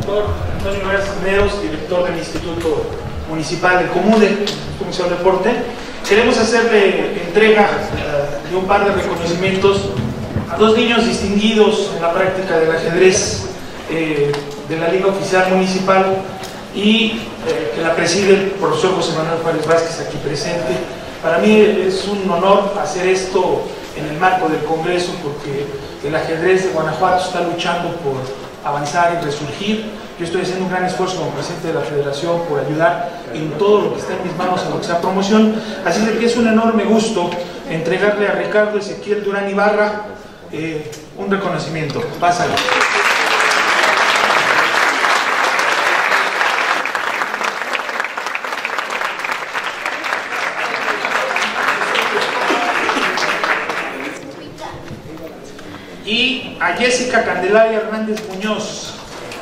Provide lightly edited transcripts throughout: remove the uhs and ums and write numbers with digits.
doctor Antonio Rivera Cisneros, director del Instituto Municipal del COMUDE, Comisión de Deporte. Queremos hacerle entrega de un par de reconocimientos a dos niños distinguidos en la práctica del ajedrez de la Liga Oficial Municipal y que la preside el profesor José Manuel Juárez Vázquez, aquí presente. Para mí es un honor hacer esto en el marco del Congreso, porque el ajedrez de Guanajuato está luchando por avanzar y resurgir. Yo estoy haciendo un gran esfuerzo como presidente de la Federación por ayudar en todo lo que está en mis manos en lo que sea promoción. Así de que es un enorme gusto entregarle a Ricardo Ezequiel Durán Ibarra un reconocimiento. Pásalo. Y a Jessica Candelaria Hernández Muñoz.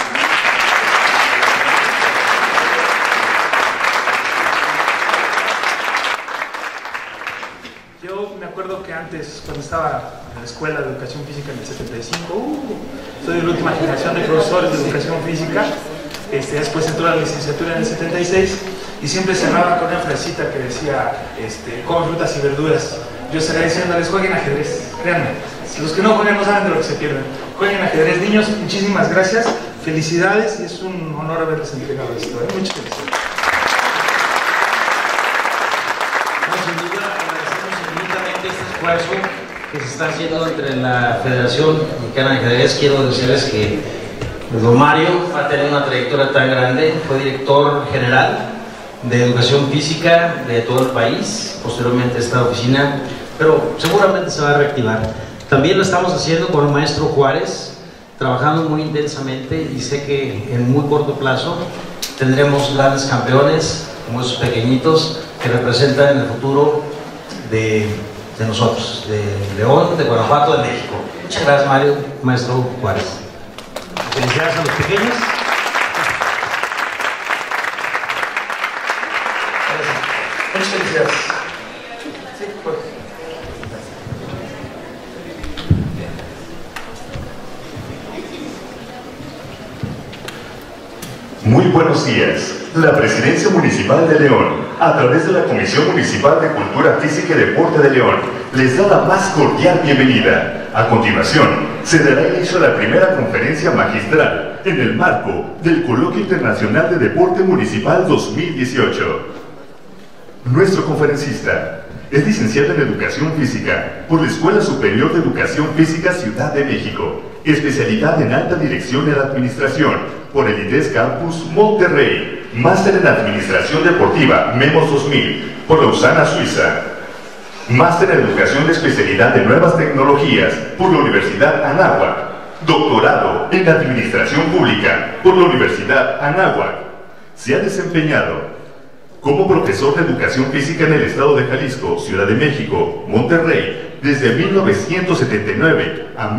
Yo me acuerdo que antes, cuando estaba en la Escuela de Educación Física en el 75, soy de la última generación de profesores de Educación Física, después entró a la licenciatura en el 76 y siempre cerraba con una frasecita que decía, coman frutas y verduras. Yo estaría diciéndoles, jueguen ajedrez, créanme. Los que no juegan no saben de lo que se pierden. Jueguen ajedrez, niños, muchísimas gracias, felicidades y es un honor haberles entregado esto. Muchas gracias. Sin duda, agradecemos infinitamente este esfuerzo que se está haciendo entre la Federación Mexicana de Ajedrez. Quiero decirles que don Mario ha tenido una trayectoria tan grande, fue director general de Educación Física de todo el país, posteriormente esta oficina, pero seguramente se va a reactivar. También lo estamos haciendo con el maestro Juárez, trabajando muy intensamente, y sé que en muy corto plazo tendremos grandes campeones como esos pequeñitos que representan el futuro de nosotros, de León, de Guanajuato, de México. Muchas gracias, Mario, maestro Juárez. Felicidades a los pequeños. Muchas felicidades. Sí, pues. Muy buenos días. La Presidencia Municipal de León, a través de la Comisión Municipal de Cultura Física y Deporte de León, les da la más cordial bienvenida. A continuación, se dará inicio a la primera conferencia magistral en el marco del Coloquio Internacional de Deporte Municipal 2018. Nuestro conferencista es licenciado en Educación Física por la Escuela Superior de Educación Física Ciudad de México, especialidad en Alta Dirección y Administración por el ITES Campus Monterrey, máster en Administración Deportiva MEMOS 2000 por la USANA Suiza, máster en Educación de Especialidad de Nuevas Tecnologías por la Universidad Anáhuac, doctorado en Administración Pública por la Universidad Anáhuac. Se ha desempeñado como profesor de Educación Física en el Estado de Jalisco, Ciudad de México, Monterrey, desde 1979 a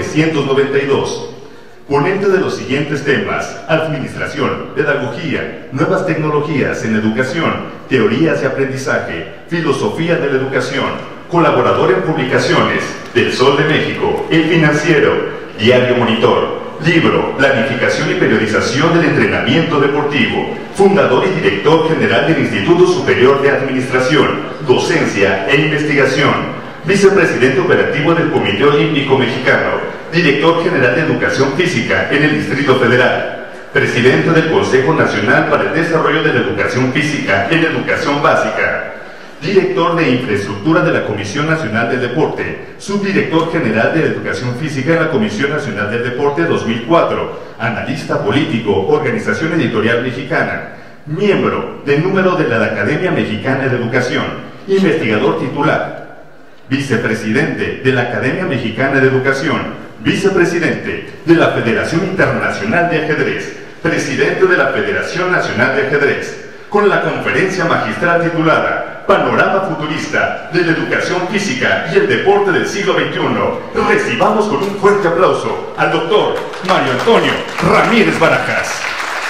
1992. Ponente de los siguientes temas: administración, pedagogía, nuevas tecnologías en educación, teorías de aprendizaje, filosofía de la educación, colaborador en publicaciones del Sol de México, El Financiero, Diario Monitor, libro, planificación y periodización del entrenamiento deportivo, fundador y director general del Instituto Superior de Administración, Docencia e Investigación, vicepresidente operativo del Comité Olímpico Mexicano, director general de Educación Física en el Distrito Federal, presidente del Consejo Nacional para el Desarrollo de la Educación Física en Educación Básica, director de Infraestructura de la Comisión Nacional del Deporte, subdirector general de Educación Física en la Comisión Nacional del Deporte 2004, analista político, Organización Editorial Mexicana, miembro del número de la Academia Mexicana de Educación, investigador titular, vicepresidente de la Academia Mexicana de Educación, vicepresidente de la Federación Internacional de Ajedrez, presidente de la Federación Nacional de Ajedrez, con la conferencia magistral titulada Panorama Futurista de la Educación Física y el Deporte del Siglo XXI. Recibamos con un fuerte aplauso al doctor Mario Antonio Ramírez Barajas.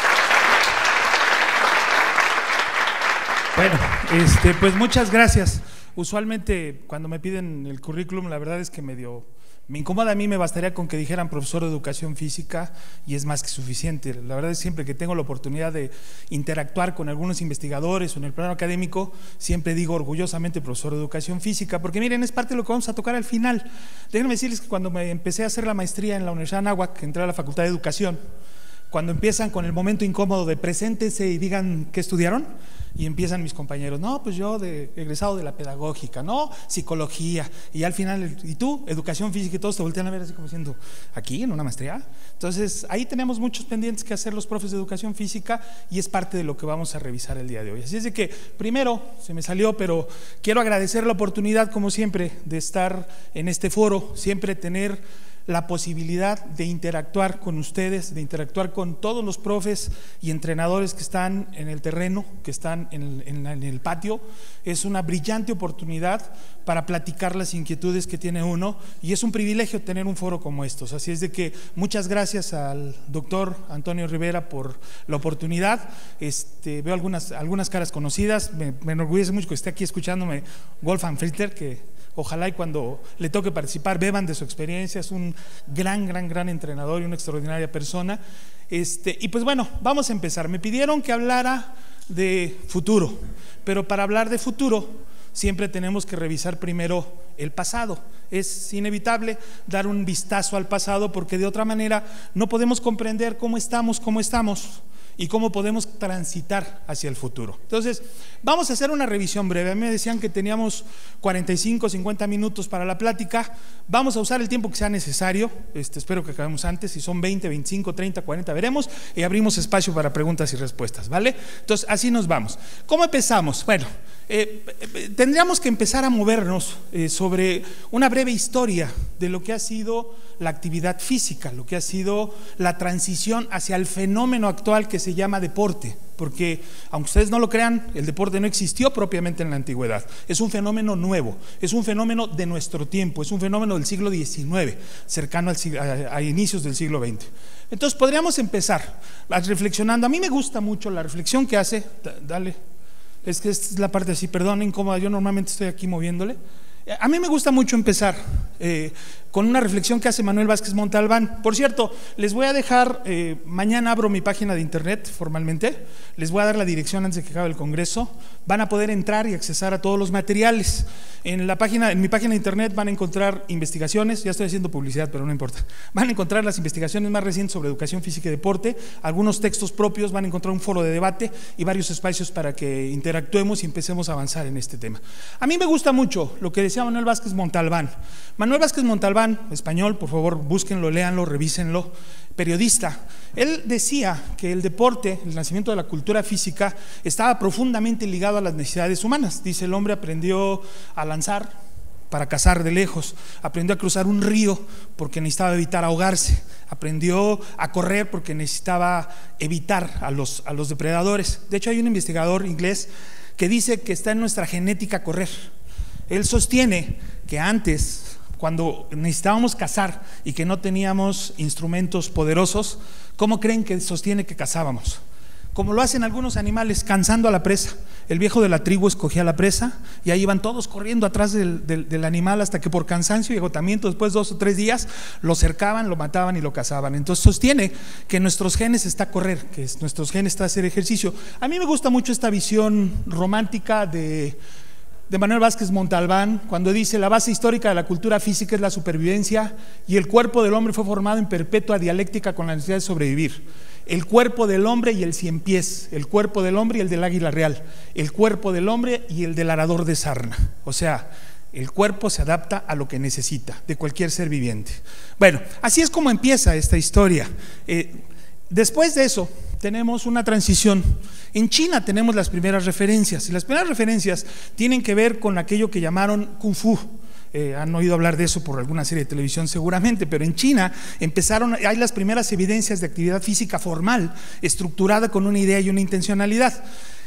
Bueno, pues muchas gracias. Usualmente cuando me piden el currículum, la verdad es que medio Me incomoda a mí, me bastaría con que dijeran profesor de educación física y es más que suficiente. La verdad es que siempre que tengo la oportunidad de interactuar con algunos investigadores o en el plano académico, siempre digo orgullosamente profesor de educación física, porque miren, es parte de lo que vamos a tocar al final. Déjenme decirles que cuando me empecé a hacer la maestría en la Universidad de Anáhuac, entré a la Facultad de Educación, cuando empiezan con el momento incómodo de preséntense y digan qué estudiaron, y empiezan mis compañeros, no, pues yo egresado de la pedagógica, no, psicología, y al final, ¿y tú? Educación física, y todos te voltean a ver así como diciendo, ¿aquí en una maestría? Entonces, ahí tenemos muchos pendientes que hacer los profes de educación física y es parte de lo que vamos a revisar el día de hoy. Así es de que, primero, se me salió, pero quiero agradecer la oportunidad, como siempre, de estar en este foro, siempre tener la posibilidad de interactuar con ustedes, de interactuar con todos los profes y entrenadores que están en el terreno, que están en el patio. Es una brillante oportunidad para platicar las inquietudes que tiene uno y es un privilegio tener un foro como estos. Así es de que muchas gracias al doctor Antonio Rivera por la oportunidad. Veo algunas caras conocidas, me enorgullece mucho que esté aquí escuchándome Wolfgang Fritter, que ojalá y cuando le toque participar beban de su experiencia. Es un gran entrenador y una extraordinaria persona. Y pues bueno, vamos a empezar. Me pidieron que hablara de futuro, pero para hablar de futuro siempre tenemos que revisar primero el pasado. Es inevitable dar un vistazo al pasado porque de otra manera no podemos comprender cómo estamos y cómo podemos transitar hacia el futuro. Entonces, vamos a hacer una revisión breve. A mí me decían que teníamos 45, 50 minutos para la plática. Vamos a usar el tiempo que sea necesario. Espero que acabemos antes. Si son 20, 25, 30, 40, veremos. Y abrimos espacio para preguntas y respuestas, ¿vale? Entonces, así nos vamos. ¿Cómo empezamos? Bueno, tendríamos que empezar a movernos sobre una breve historia de lo que ha sido la actividad física, lo que ha sido la transición hacia el fenómeno actual que se llama deporte, porque aunque ustedes no lo crean, el deporte no existió propiamente en la antigüedad, es un fenómeno nuevo, es un fenómeno de nuestro tiempo, es un fenómeno del siglo XIX, cercano a inicios del siglo XX. Entonces podríamos empezar reflexionando. A mí me gusta mucho la reflexión que hace, dale, es que esta es la parte así, perdón, incómoda, yo normalmente estoy aquí moviéndole. A mí me gusta mucho empezar con una reflexión que hace Manuel Vázquez Montalbán. Por cierto, les voy a dejar, mañana abro mi página de internet formalmente, les voy a dar la dirección antes de que acabe el congreso. Van a poder entrar y accesar a todos los materiales. En mi página de internet van a encontrar investigaciones, ya estoy haciendo publicidad, pero no importa. Van a encontrar las investigaciones más recientes sobre educación física y deporte, algunos textos propios, van a encontrar un foro de debate y varios espacios para que interactuemos y empecemos a avanzar en este tema. A mí me gusta mucho lo que decía Manuel Vázquez Montalbán. Manuel Vázquez Montalbán, español, por favor, búsquenlo, léanlo, revísenlo, periodista. Él decía que el deporte, el nacimiento de la cultura física, estaba profundamente ligado a las necesidades humanas. Dice, el hombre aprendió a lanzar para cazar de lejos, aprendió a cruzar un río porque necesitaba evitar ahogarse, aprendió a correr porque necesitaba evitar a los depredadores. De hecho, hay un investigador inglés que dice que está en nuestra genética correr. Él sostiene que antes, cuando necesitábamos cazar y que no teníamos instrumentos poderosos, ¿cómo creen que sostiene que cazábamos? Como lo hacen algunos animales, cansando a la presa. El viejo de la tribu escogía la presa y ahí iban todos corriendo atrás del animal hasta que por cansancio y agotamiento, después de 2 o 3 días, lo cercaban, lo mataban y lo cazaban. Entonces sostiene que nuestros genes está correr, que nuestros genes está hacer ejercicio. A mí me gusta mucho esta visión romántica de Manuel Vázquez Montalbán, cuando dice: la base histórica de la cultura física es la supervivencia y el cuerpo del hombre fue formado en perpetua dialéctica con la necesidad de sobrevivir. El cuerpo del hombre y el ciempiés, el cuerpo del hombre y el del águila real, el cuerpo del hombre y el del arador de sarna. O sea, el cuerpo se adapta a lo que necesita de cualquier ser viviente. Bueno, así es como empieza esta historia. Después de eso tenemos una transición. En China tenemos las primeras referencias, y las primeras referencias tienen que ver con aquello que llamaron Kung Fu. Han oído hablar de eso por alguna serie de televisión seguramente, pero en China hay las primeras evidencias de actividad física formal, estructurada con una idea y una intencionalidad.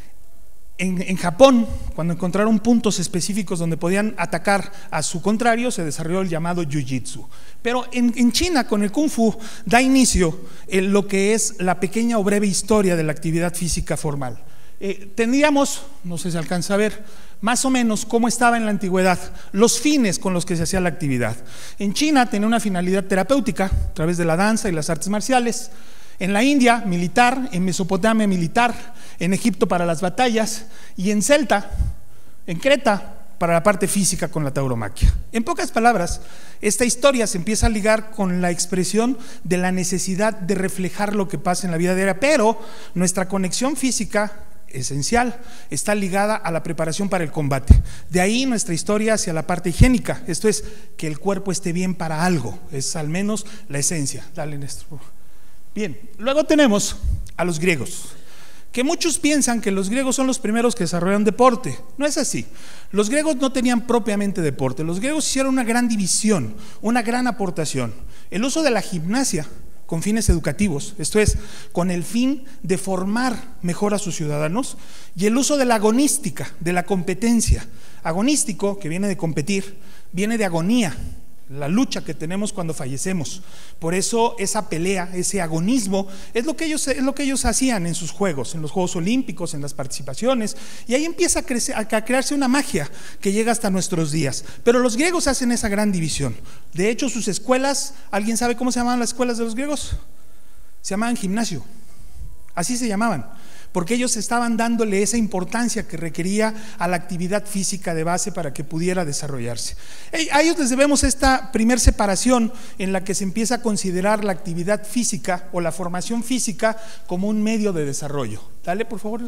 En Japón, cuando encontraron puntos específicos donde podían atacar a su contrario, se desarrolló el llamado Jiu-Jitsu. Pero en China, con el Kung Fu, da inicio lo que es la pequeña o breve historia de la actividad física formal. tendríamos, no sé si alcanza a ver, más o menos cómo estaba en la antigüedad, los fines con los que se hacía la actividad. En China tenía una finalidad terapéutica a través de la danza y las artes marciales. En la India, militar. En Mesopotamia, militar. En Egipto, para las batallas. Y en Celta, en Creta, para la parte física con la tauromaquia. En pocas palabras, esta historia se empieza a ligar con la expresión de la necesidad de reflejar lo que pasa en la vida diaria, pero nuestra conexión física esencial está ligada a la preparación para el combate. De ahí nuestra historia hacia la parte higiénica, esto es, que el cuerpo esté bien para algo, es al menos la esencia. Dale, Néstor. Bien, luego tenemos a los griegos, que muchos piensan que los griegos son los primeros que desarrollaron deporte. No es así. Los griegos no tenían propiamente deporte. Los griegos hicieron una gran división, una gran aportación. El uso de la gimnasia con fines educativos, esto es, con el fin de formar mejor a sus ciudadanos, y el uso de la agonística, de la competencia. Agonístico, que viene de competir, viene de agonía, la lucha que tenemos cuando fallecemos. Por eso esa pelea, ese agonismo, es lo que ellos hacían en sus juegos, en los Juegos Olímpicos, en las participaciones, y ahí empieza a crearse una magia que llega hasta nuestros días. Pero los griegos hacen esa gran división. De hecho, sus escuelas, ¿alguien sabe cómo se llamaban las escuelas de los griegos? Se llamaban gimnasio, así se llamaban, porque ellos estaban dándole esa importancia que requería a la actividad física de base para que pudiera desarrollarse. A ellos les debemos esta primer separación en la que se empieza a considerar la actividad física o la formación física como un medio de desarrollo. Dale, por favor.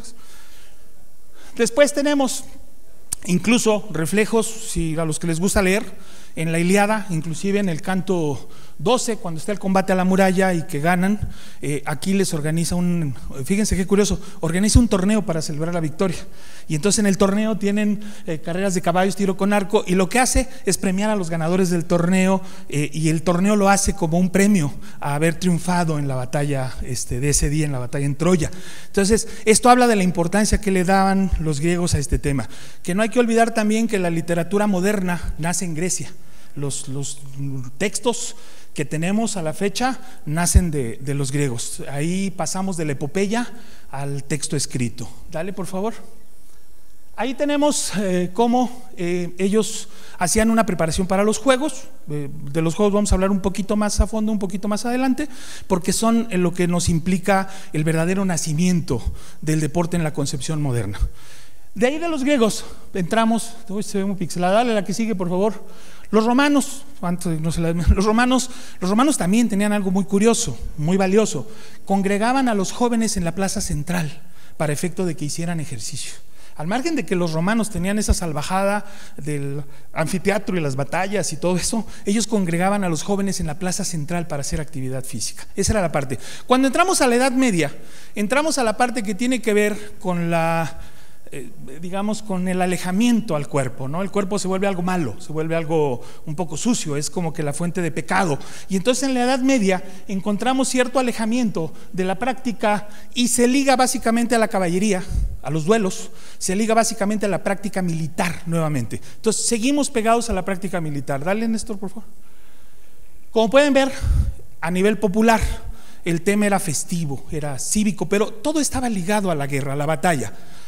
Después tenemos incluso reflejos, si a los que les gusta leer, en la Ilíada, inclusive en el canto 12, cuando está el combate a la muralla y que ganan, Aquiles organiza fíjense qué curioso, organiza un torneo para celebrar la victoria. Y entonces en el torneo tienen carreras de caballos, tiro con arco, y lo que hace es premiar a los ganadores del torneo, y el torneo lo hace como un premio a haber triunfado en la batalla de ese día, en la batalla en Troya. Entonces esto habla de la importancia que le daban los griegos a este tema, que no hay que olvidar también que la literatura moderna nace en Grecia. Los textos que tenemos a la fecha nacen de los griegos. Ahí pasamos de la epopeya al texto escrito. Dale, por favor. Ahí tenemos cómo ellos hacían una preparación para los juegos. De los juegos vamos a hablar un poquito más a fondo, un poquito más adelante, porque son en lo que nos implica el verdadero nacimiento del deporte en la concepción moderna. De ahí de los griegos entramos, se ve muy pixelada, dale la que sigue, por favor. Los romanos, los romanos también tenían algo muy curioso, muy valioso. Congregaban a los jóvenes en la plaza central para efecto de que hicieran ejercicio. Al margen de que los romanos tenían esa salvajada del anfiteatro y las batallas y todo eso, ellos congregaban a los jóvenes en la plaza central para hacer actividad física. Esa era la parte. Cuando entramos a la Edad Media, entramos a la parte que tiene que ver con digamos, con el alejamiento al cuerpo, ¿no? El cuerpo se vuelve algo malo, se vuelve algo un poco sucio, es como que la fuente de pecado. Y entonces en la Edad Media encontramos cierto alejamiento de la práctica y se liga básicamente a la caballería, a los duelos, se liga básicamente a la práctica militar nuevamente. Entonces seguimos pegados a la práctica militar. Dale, Néstor, por favor. Como pueden ver, a nivel popular, el tema era festivo, era cívico, pero todo estaba ligado a la guerra, a la batalla.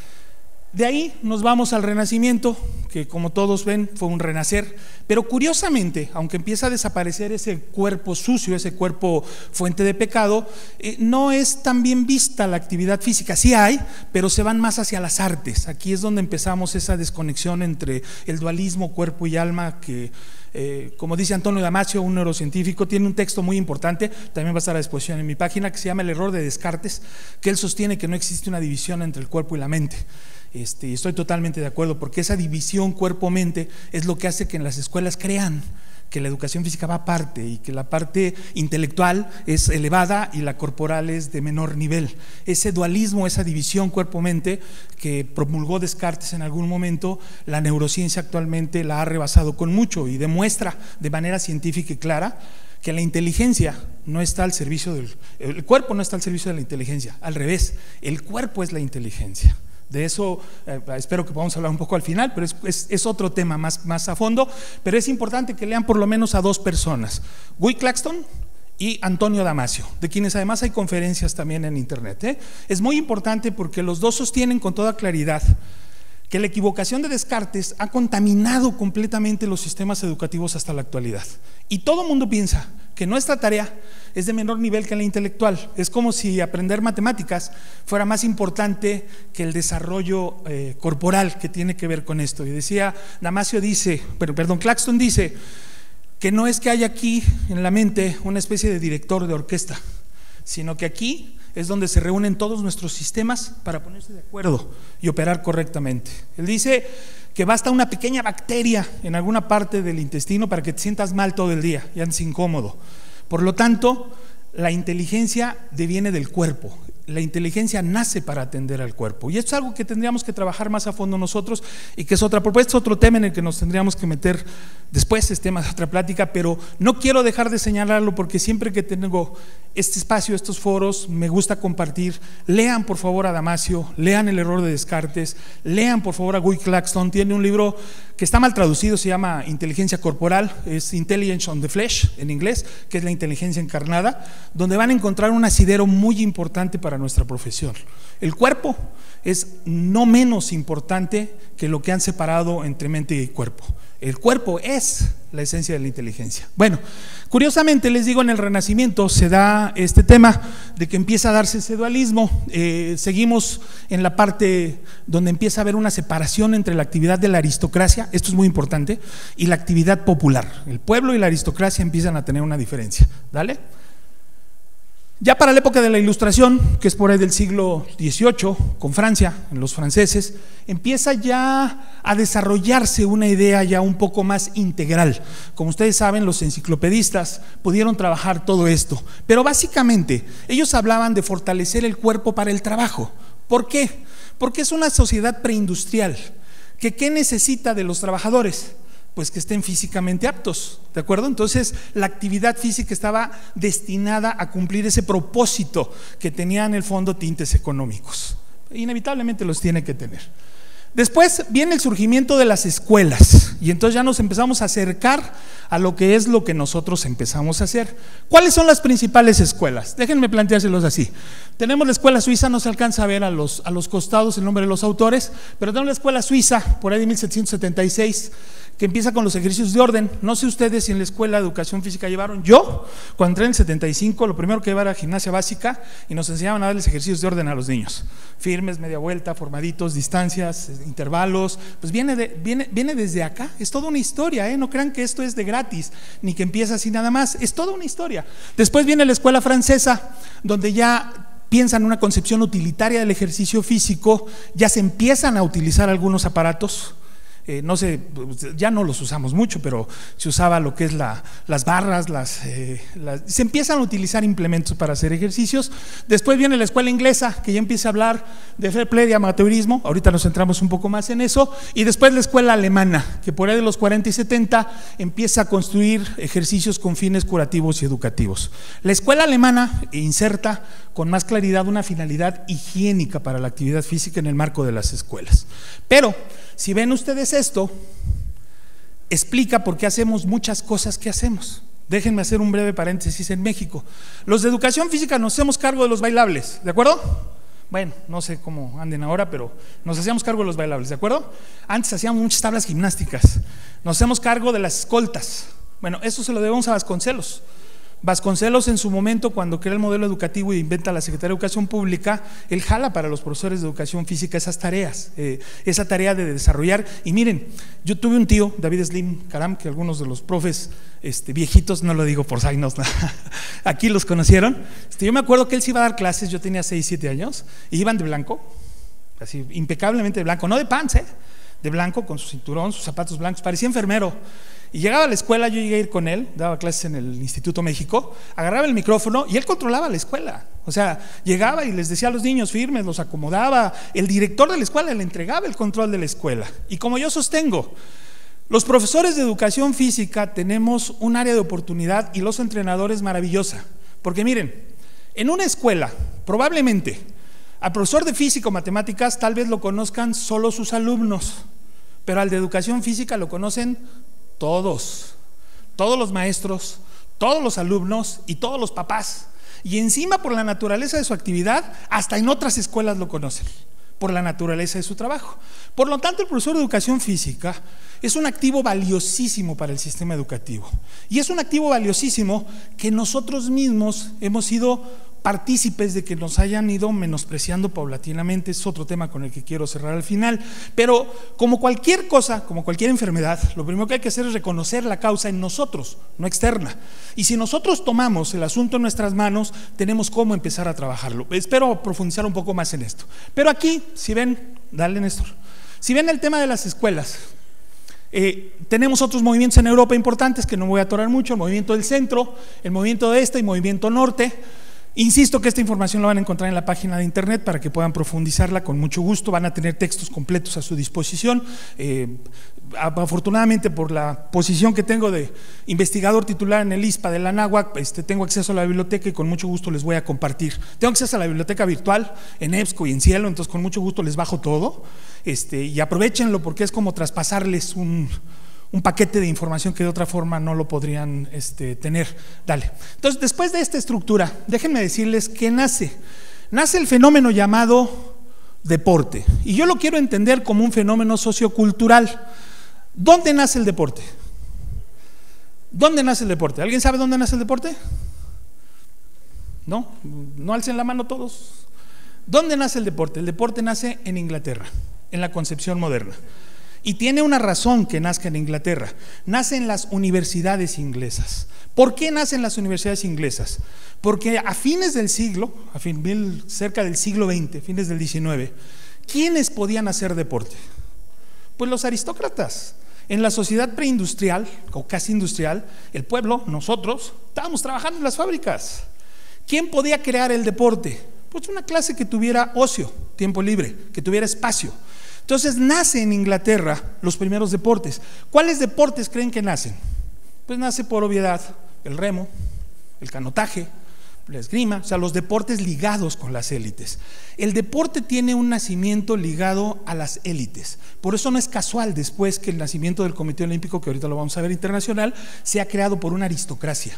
De ahí nos vamos al Renacimiento, que como todos ven fue un renacer, pero curiosamente, aunque empieza a desaparecer ese cuerpo sucio, ese cuerpo fuente de pecado, no es tan bien vista la actividad física. Sí hay, pero se van más hacia las artes. Aquí es donde empezamos esa desconexión entre el dualismo cuerpo y alma que, como dice Antonio Damasio, un neurocientífico, tiene un texto muy importante, también va a estar a disposición en mi página, que se llama El error de Descartes, que él sostiene que no existe una división entre el cuerpo y la mente. Estoy totalmente de acuerdo, porque esa división cuerpo-mente es lo que hace que en las escuelas crean que la educación física va aparte y que la parte intelectual es elevada y la corporal es de menor nivel. Ese dualismo, esa división cuerpo-mente que promulgó Descartes en algún momento, la neurociencia actualmente la ha rebasado con mucho y demuestra de manera científica y clara que la inteligencia no está al servicio el cuerpo no está al servicio de la inteligencia, al revés, el cuerpo es la inteligencia. De eso espero que podamos hablar un poco al final, pero es otro tema más a fondo. Pero es importante que lean por lo menos a dos personas, Guy Claxton y Antonio Damasio, de quienes además hay conferencias también en internet. Es muy importante porque los dos sostienen con toda claridad que la equivocación de Descartes ha contaminado completamente los sistemas educativos hasta la actualidad. Y todo el mundo piensa que nuestra tarea es de menor nivel que la intelectual. Es como si aprender matemáticas fuera más importante que el desarrollo corporal que tiene que ver con esto. Y decía, Claxton dice que no es que haya aquí en la mente una especie de director de orquesta, sino que aquí es donde se reúnen todos nuestros sistemas para ponerse de acuerdo y operar correctamente. Él dice que basta una pequeña bacteria en alguna parte del intestino para que te sientas mal todo el día y andes incómodo. Por lo tanto, la inteligencia deviene del cuerpo. La inteligencia nace para atender al cuerpo, y esto es algo que tendríamos que trabajar más a fondo nosotros, y que es otra propuesta, otro tema en el que nos tendríamos que meter después, es tema de otra plática, pero no quiero dejar de señalarlo porque siempre que tengo este espacio, estos foros, me gusta compartir. Lean por favor a Damasio, lean El error de Descartes, lean por favor a Guy Claxton. Tiene un libro que está mal traducido, se llama Inteligencia Corporal, es Intelligence on the Flesh en inglés, que es la inteligencia encarnada, donde van a encontrar un asidero muy importante para nuestra profesión. El cuerpo es no menos importante que lo que han separado entre mente y cuerpo. El cuerpo es la esencia de la inteligencia. Bueno, curiosamente les digo, en el Renacimiento se da este tema de que empieza a darse ese dualismo. Seguimos en la parte donde empieza a haber una separación entre la actividad de la aristocracia, esto es muy importante, y la actividad popular. El pueblo y la aristocracia empiezan a tener una diferencia. ¿Dale? Ya para la época de la Ilustración, que es por ahí del siglo XVIII, con Francia, en los franceses, empieza ya a desarrollarse una idea ya un poco más integral. Como ustedes saben, los enciclopedistas pudieron trabajar todo esto, pero básicamente ellos hablaban de fortalecer el cuerpo para el trabajo. ¿Por qué? Porque es una sociedad preindustrial, que ¿qué necesita de los trabajadores? Pues que estén físicamente aptos, ¿de acuerdo? Entonces la actividad física estaba destinada a cumplir ese propósito que tenía en el fondo tintes económicos. Inevitablemente los tiene que tener. Después viene el surgimiento de las escuelas, y entonces ya nos empezamos a acercar a lo que es lo que nosotros empezamos a hacer. ¿Cuáles son las principales escuelas? Déjenme planteárselos así. Tenemos la escuela suiza, no se alcanza a ver a los costados el nombre de los autores, pero tenemos la escuela suiza, por ahí de 1776, que empieza con los ejercicios de orden. No sé ustedes si en la escuela de educación física llevaron. Yo, cuando entré en el 75, lo primero que llevaba era gimnasia básica, y nos enseñaban a darles ejercicios de orden a los niños. Firmes, media vuelta, formaditos, distancias, intervalos. Pues viene desde acá. Es toda una historia, no crean que esto es de gratis, ni que empieza así nada más. Es toda una historia. Después viene la escuela francesa, donde ya piensan en una concepción utilitaria del ejercicio físico, ya se empiezan a utilizar algunos aparatos. No sé, ya no los usamos mucho, pero se usaba lo que es las barras, se empiezan a utilizar implementos para hacer ejercicios. Después viene la escuela inglesa, que ya empieza a hablar de fair play, de amateurismo. Ahorita nos centramos un poco más en eso. Y después la escuela alemana, que por ahí de los 40 y 70 empieza a construir ejercicios con fines curativos y educativos. La escuela alemana inserta con más claridad una finalidad higiénica para la actividad física en el marco de las escuelas. Pero si ven ustedes esto, explica por qué hacemos muchas cosas que hacemos. Déjenme hacer un breve paréntesis en México. Los de educación física nos hacemos cargo de los bailables, ¿de acuerdo? Bueno, no sé cómo anden ahora, pero nos hacíamos cargo de los bailables, ¿de acuerdo? Antes hacíamos muchas tablas gimnásticas. Nos hacemos cargo de las escoltas. Bueno, eso se lo debemos a Vasconcelos. Vasconcelos, en su momento, cuando crea el modelo educativo y inventa la Secretaría de Educación Pública, él jala para los profesores de educación física esas tareas, esa tarea de desarrollar. Y miren, yo tuve un tío, David Slim Caram, que algunos de los profes viejitos, no lo digo por signos, aquí los conocieron. Yo me acuerdo que él se iba a dar clases, yo tenía 6, 7 años, y iban de blanco, así impecablemente de blanco, no de pants, de blanco, con su cinturón, sus zapatos blancos, parecía enfermero. Y llegaba a la escuela, yo llegué a ir con él, daba clases en el Instituto México, agarraba el micrófono y él controlaba la escuela. O sea, llegaba y les decía a los niños firmes, los acomodaba. El director de la escuela le entregaba el control de la escuela. Y como yo sostengo, los profesores de educación física tenemos un área de oportunidad, y los entrenadores maravillosa. Porque miren, en una escuela, probablemente, al profesor de física o matemáticas tal vez lo conozcan solo sus alumnos, pero al de educación física lo conocen todos los maestros, todos los alumnos y todos los papás. Y encima, por la naturaleza de su actividad, hasta en otras escuelas lo conocen, por la naturaleza de su trabajo. Por lo tanto, el profesor de educación física es un activo valiosísimo para el sistema educativo. Y es un activo valiosísimo que nosotros mismos hemos sido partícipes de que nos hayan ido menospreciando paulatinamente. Es otro tema con el que quiero cerrar al final. Pero como cualquier cosa, como cualquier enfermedad, lo primero que hay que hacer es reconocer la causa en nosotros, no externa. Y si nosotros tomamos el asunto en nuestras manos, tenemos cómo empezar a trabajarlo. Espero profundizar un poco más en esto. Pero aquí, si ven, dale Néstor, si ven el tema de las escuelas, tenemos otros movimientos en Europa importantes que no voy a atorar mucho: el movimiento del centro, el movimiento de este y movimiento norte. Insisto que esta información la van a encontrar en la página de internet para que puedan profundizarla con mucho gusto. Van a tener textos completos a su disposición. Afortunadamente, por la posición que tengo de investigador titular en el ISPA de la Anáhuac, tengo acceso a la biblioteca y con mucho gusto les voy a compartir. Tengo acceso a la biblioteca virtual en EBSCO y en Cielo, entonces con mucho gusto les bajo todo, y aprovechenlo porque es como traspasarles un paquete de información que de otra forma no lo podrían tener. Dale. Entonces, después de esta estructura, déjenme decirles que nace el fenómeno llamado deporte, y yo lo quiero entender como un fenómeno sociocultural. ¿Dónde nace el deporte? ¿Dónde nace el deporte? ¿Alguien sabe dónde nace el deporte? ¿No? No alcen la mano todos. ¿Dónde nace el deporte? El deporte nace en Inglaterra, en la concepción moderna. Y tiene una razón que nazca en Inglaterra. Nace en las universidades inglesas. ¿Por qué nacen las universidades inglesas? Porque a fines del siglo, cerca del siglo XX, fines del XIX, ¿quiénes podían hacer deporte? Pues los aristócratas. En la sociedad preindustrial, o casi industrial, el pueblo, nosotros, estábamos trabajando en las fábricas. ¿Quién podía crear el deporte? Pues una clase que tuviera ocio, tiempo libre, que tuviera espacio. Entonces nace en Inglaterra los primeros deportes. ¿Cuáles deportes creen que nacen? Pues nace por obviedad el remo, el canotaje, la esgrima, o sea, los deportes ligados con las élites. El deporte tiene un nacimiento ligado a las élites. Por eso no es casual después que el nacimiento del Comité Olímpico, que ahorita lo vamos a ver internacional, sea creado por una aristocracia.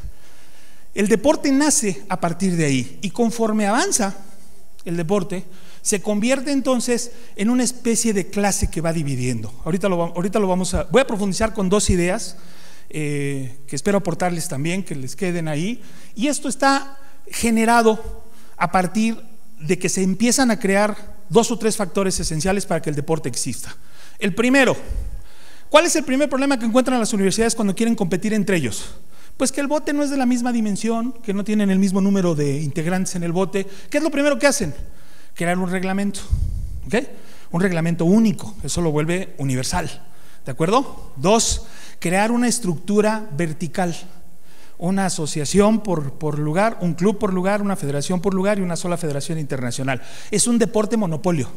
El deporte nace a partir de ahí, y conforme avanza el deporte, se convierte entonces en una especie de clase que va dividiendo. Ahorita lo vamos a... Voy a profundizar con dos ideas que espero aportarles también, que les queden ahí. Y esto está generado a partir de que se empiezan a crear dos o tres factores esenciales para que el deporte exista. El primero, ¿cuál es el primer problema que encuentran las universidades cuando quieren competir entre ellos? Pues que el bote no es de la misma dimensión, que no tienen el mismo número de integrantes en el bote. ¿Qué es lo primero que hacen? Crear un reglamento, ¿ok? Un reglamento único, eso lo vuelve universal, ¿de acuerdo? Dos, crear una estructura vertical, una asociación por lugar, un club por lugar, una federación por lugar y una sola federación internacional. Es un deporte monopolio.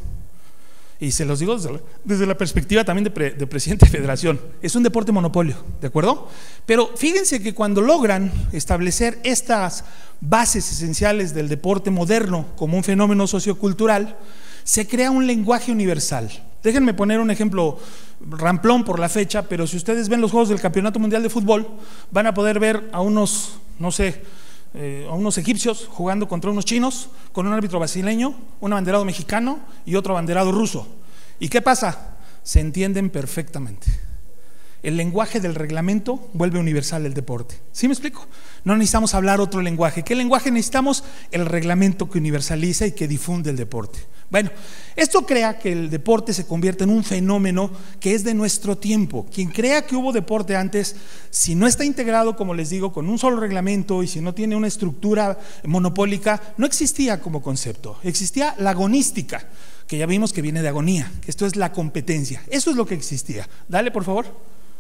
Y se los digo desde la perspectiva también de presidente de federación, es un deporte monopolio, ¿de acuerdo? Pero fíjense que cuando logran establecer estas bases esenciales del deporte moderno como un fenómeno sociocultural, se crea un lenguaje universal. Déjenme poner un ejemplo ramplón por la fecha, pero si ustedes ven los juegos del Campeonato Mundial de Fútbol, van a poder ver a unos, no sé, a unos egipcios jugando contra unos chinos, con un árbitro brasileño, un abanderado mexicano y otro abanderado ruso. ¿Y qué pasa? Se entienden perfectamente. El lenguaje del reglamento vuelve universal el deporte. ¿Sí me explico? No necesitamos hablar otro lenguaje. ¿Qué lenguaje necesitamos? El reglamento que universaliza y que difunde el deporte. Bueno, esto crea que el deporte se convierta en un fenómeno que es de nuestro tiempo. Quien crea que hubo deporte antes, si no está integrado, como les digo, con un solo reglamento y si no tiene una estructura monopólica, no existía como concepto. Existía la agonística, que ya vimos que viene de agonía, que esto es la competencia. Eso es lo que existía. Dale, por favor.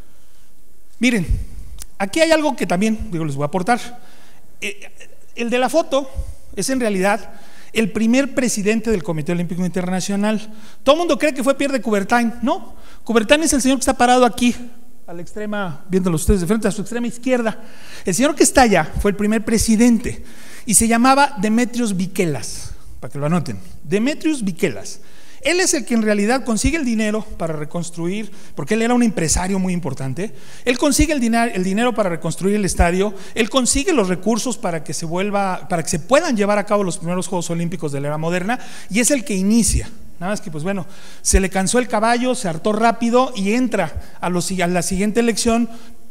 Miren, aquí hay algo que también les voy a aportar. El de la foto es en realidad el primer presidente del Comité Olímpico Internacional. Todo el mundo cree que fue Pierre de Coubertin. No, Coubertin es el señor que está parado aquí, a la extrema, viéndolo ustedes de frente, a su extrema izquierda. El señor que está allá fue el primer presidente y se llamaba Demetrios Vikelas, para que lo anoten. Demetrios Vikelas. Él es el que en realidad consigue el dinero para reconstruir, porque él era un empresario muy importante. Él consigue el dinero para reconstruir el estadio. Él consigue los recursos para que se puedan llevar a cabo los primeros Juegos Olímpicos de la era moderna, y es el que inicia. Nada más que, pues bueno, se le cansó el caballo, se hartó rápido y entra a la siguiente elección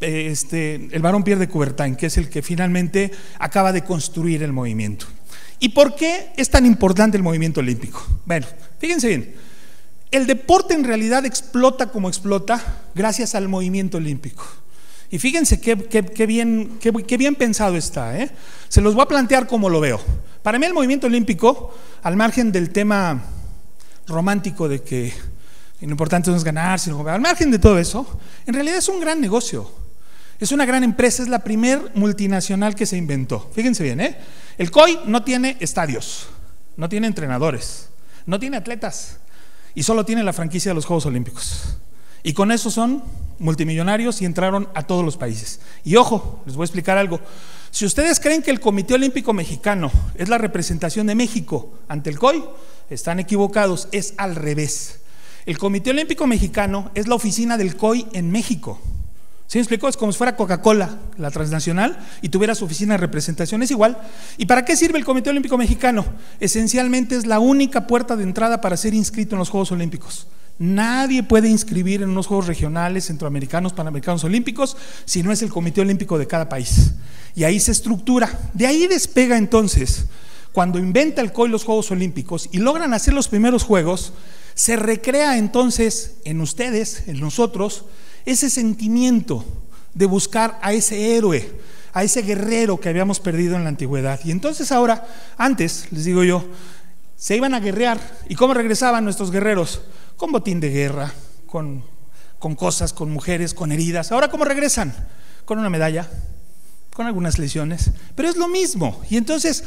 el barón Pierre de Coubertin, que es el que finalmente acaba de construir el movimiento. ¿Y por qué es tan importante el movimiento olímpico? Bueno, fíjense bien, el deporte en realidad explota como explota gracias al movimiento olímpico. Y fíjense qué bien pensado está, ¿eh? Se los voy a plantear como lo veo. Para mí el movimiento olímpico, al margen del tema romántico de que lo importante no es ganar, sino al margen de todo eso, en realidad es un gran negocio. Es una gran empresa, es la primer multinacional que se inventó. Fíjense bien, ¿eh? El COI no tiene estadios, no tiene entrenadores, no tiene atletas y solo tiene la franquicia de los Juegos Olímpicos. Y con eso son multimillonarios y entraron a todos los países. Y ojo, les voy a explicar algo. Si ustedes creen que el Comité Olímpico Mexicano es la representación de México ante el COI, están equivocados, es al revés. El Comité Olímpico Mexicano es la oficina del COI en México. ¿Sí me explicó? Es como si fuera Coca-Cola, la transnacional, y tuviera su oficina de representación, es igual. ¿Y para qué sirve el Comité Olímpico Mexicano? Esencialmente es la única puerta de entrada para ser inscrito en los Juegos Olímpicos. Nadie puede inscribir en unos Juegos regionales, centroamericanos, panamericanos, olímpicos, si no es el Comité Olímpico de cada país. Y ahí se estructura. De ahí despega entonces, cuando inventa el COI los Juegos Olímpicos y logran hacer los primeros Juegos, se recrea entonces en ustedes, en nosotros, ese sentimiento de buscar a ese héroe, a ese guerrero que habíamos perdido en la antigüedad. Y entonces ahora, antes, les digo yo, se iban a guerrear. ¿Y cómo regresaban nuestros guerreros? Con botín de guerra, con cosas, con mujeres, con heridas. Ahora, ¿cómo regresan? Con una medalla, con algunas lesiones, pero es lo mismo. Y entonces,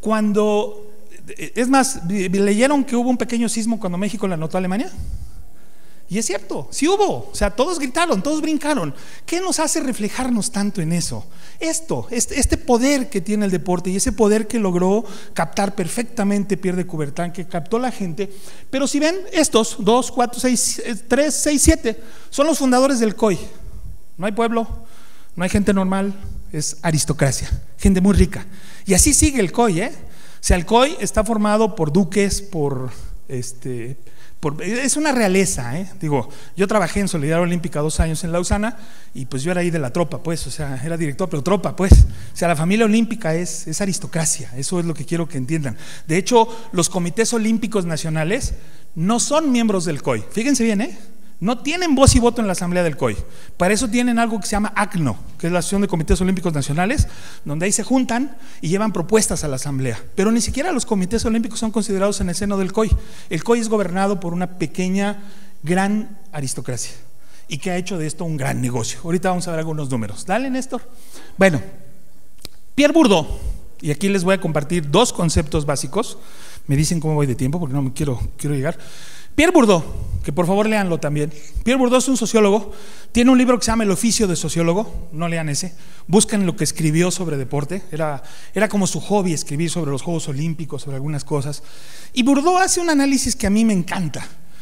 es más, ¿leyeron que hubo un pequeño sismo cuando México le anotó a Alemania? Y es cierto, sí hubo, o sea, todos gritaron, todos brincaron. ¿Qué nos hace reflejarnos tanto en eso? Este poder que tiene el deporte y ese poder que logró captar perfectamente Pierre de Coubertin, que captó la gente. Pero si ven, estos 2, 4, 6, 3, 6, 7 son los fundadores del COI. No hay pueblo, no hay gente normal, es aristocracia, gente muy rica. Y así sigue el COI, ¿eh? O sea, el COI está formado por duques, es una realeza, ¿eh? Digo, yo trabajé en Solidaridad Olímpica 2 años en Lausana y pues yo era ahí de la tropa, pues, o sea, era director, pero tropa, pues. O sea, la familia olímpica es aristocracia, eso es lo que quiero que entiendan. De hecho, los comités olímpicos nacionales no son miembros del COI, fíjense bien, ¿eh? No tienen voz y voto en la asamblea del COI. Para eso tienen algo que se llama ACNO, que es la Asociación de Comités Olímpicos Nacionales, donde ahí se juntan y llevan propuestas a la asamblea. Pero ni siquiera los comités olímpicos son considerados en el seno del COI. El COI es gobernado por una pequeña, gran aristocracia y que ha hecho de esto un gran negocio. Ahorita vamos a ver algunos números. Dale, Néstor. Bueno, Pierre Bourdieu, y aquí les voy a compartir 2 conceptos básicos. Me dicen cómo voy de tiempo porque no me quiero llegar. Pierre Bourdieu, que por favor léanlo también. Pierre Bourdieu es un sociólogo, tiene un libro que se llama El oficio de sociólogo, no lean ese, busquen lo que escribió sobre deporte, era como su hobby escribir sobre los Juegos Olímpicos, sobre algunas cosas. Y Bourdieu hace un análisis que a mí me encanta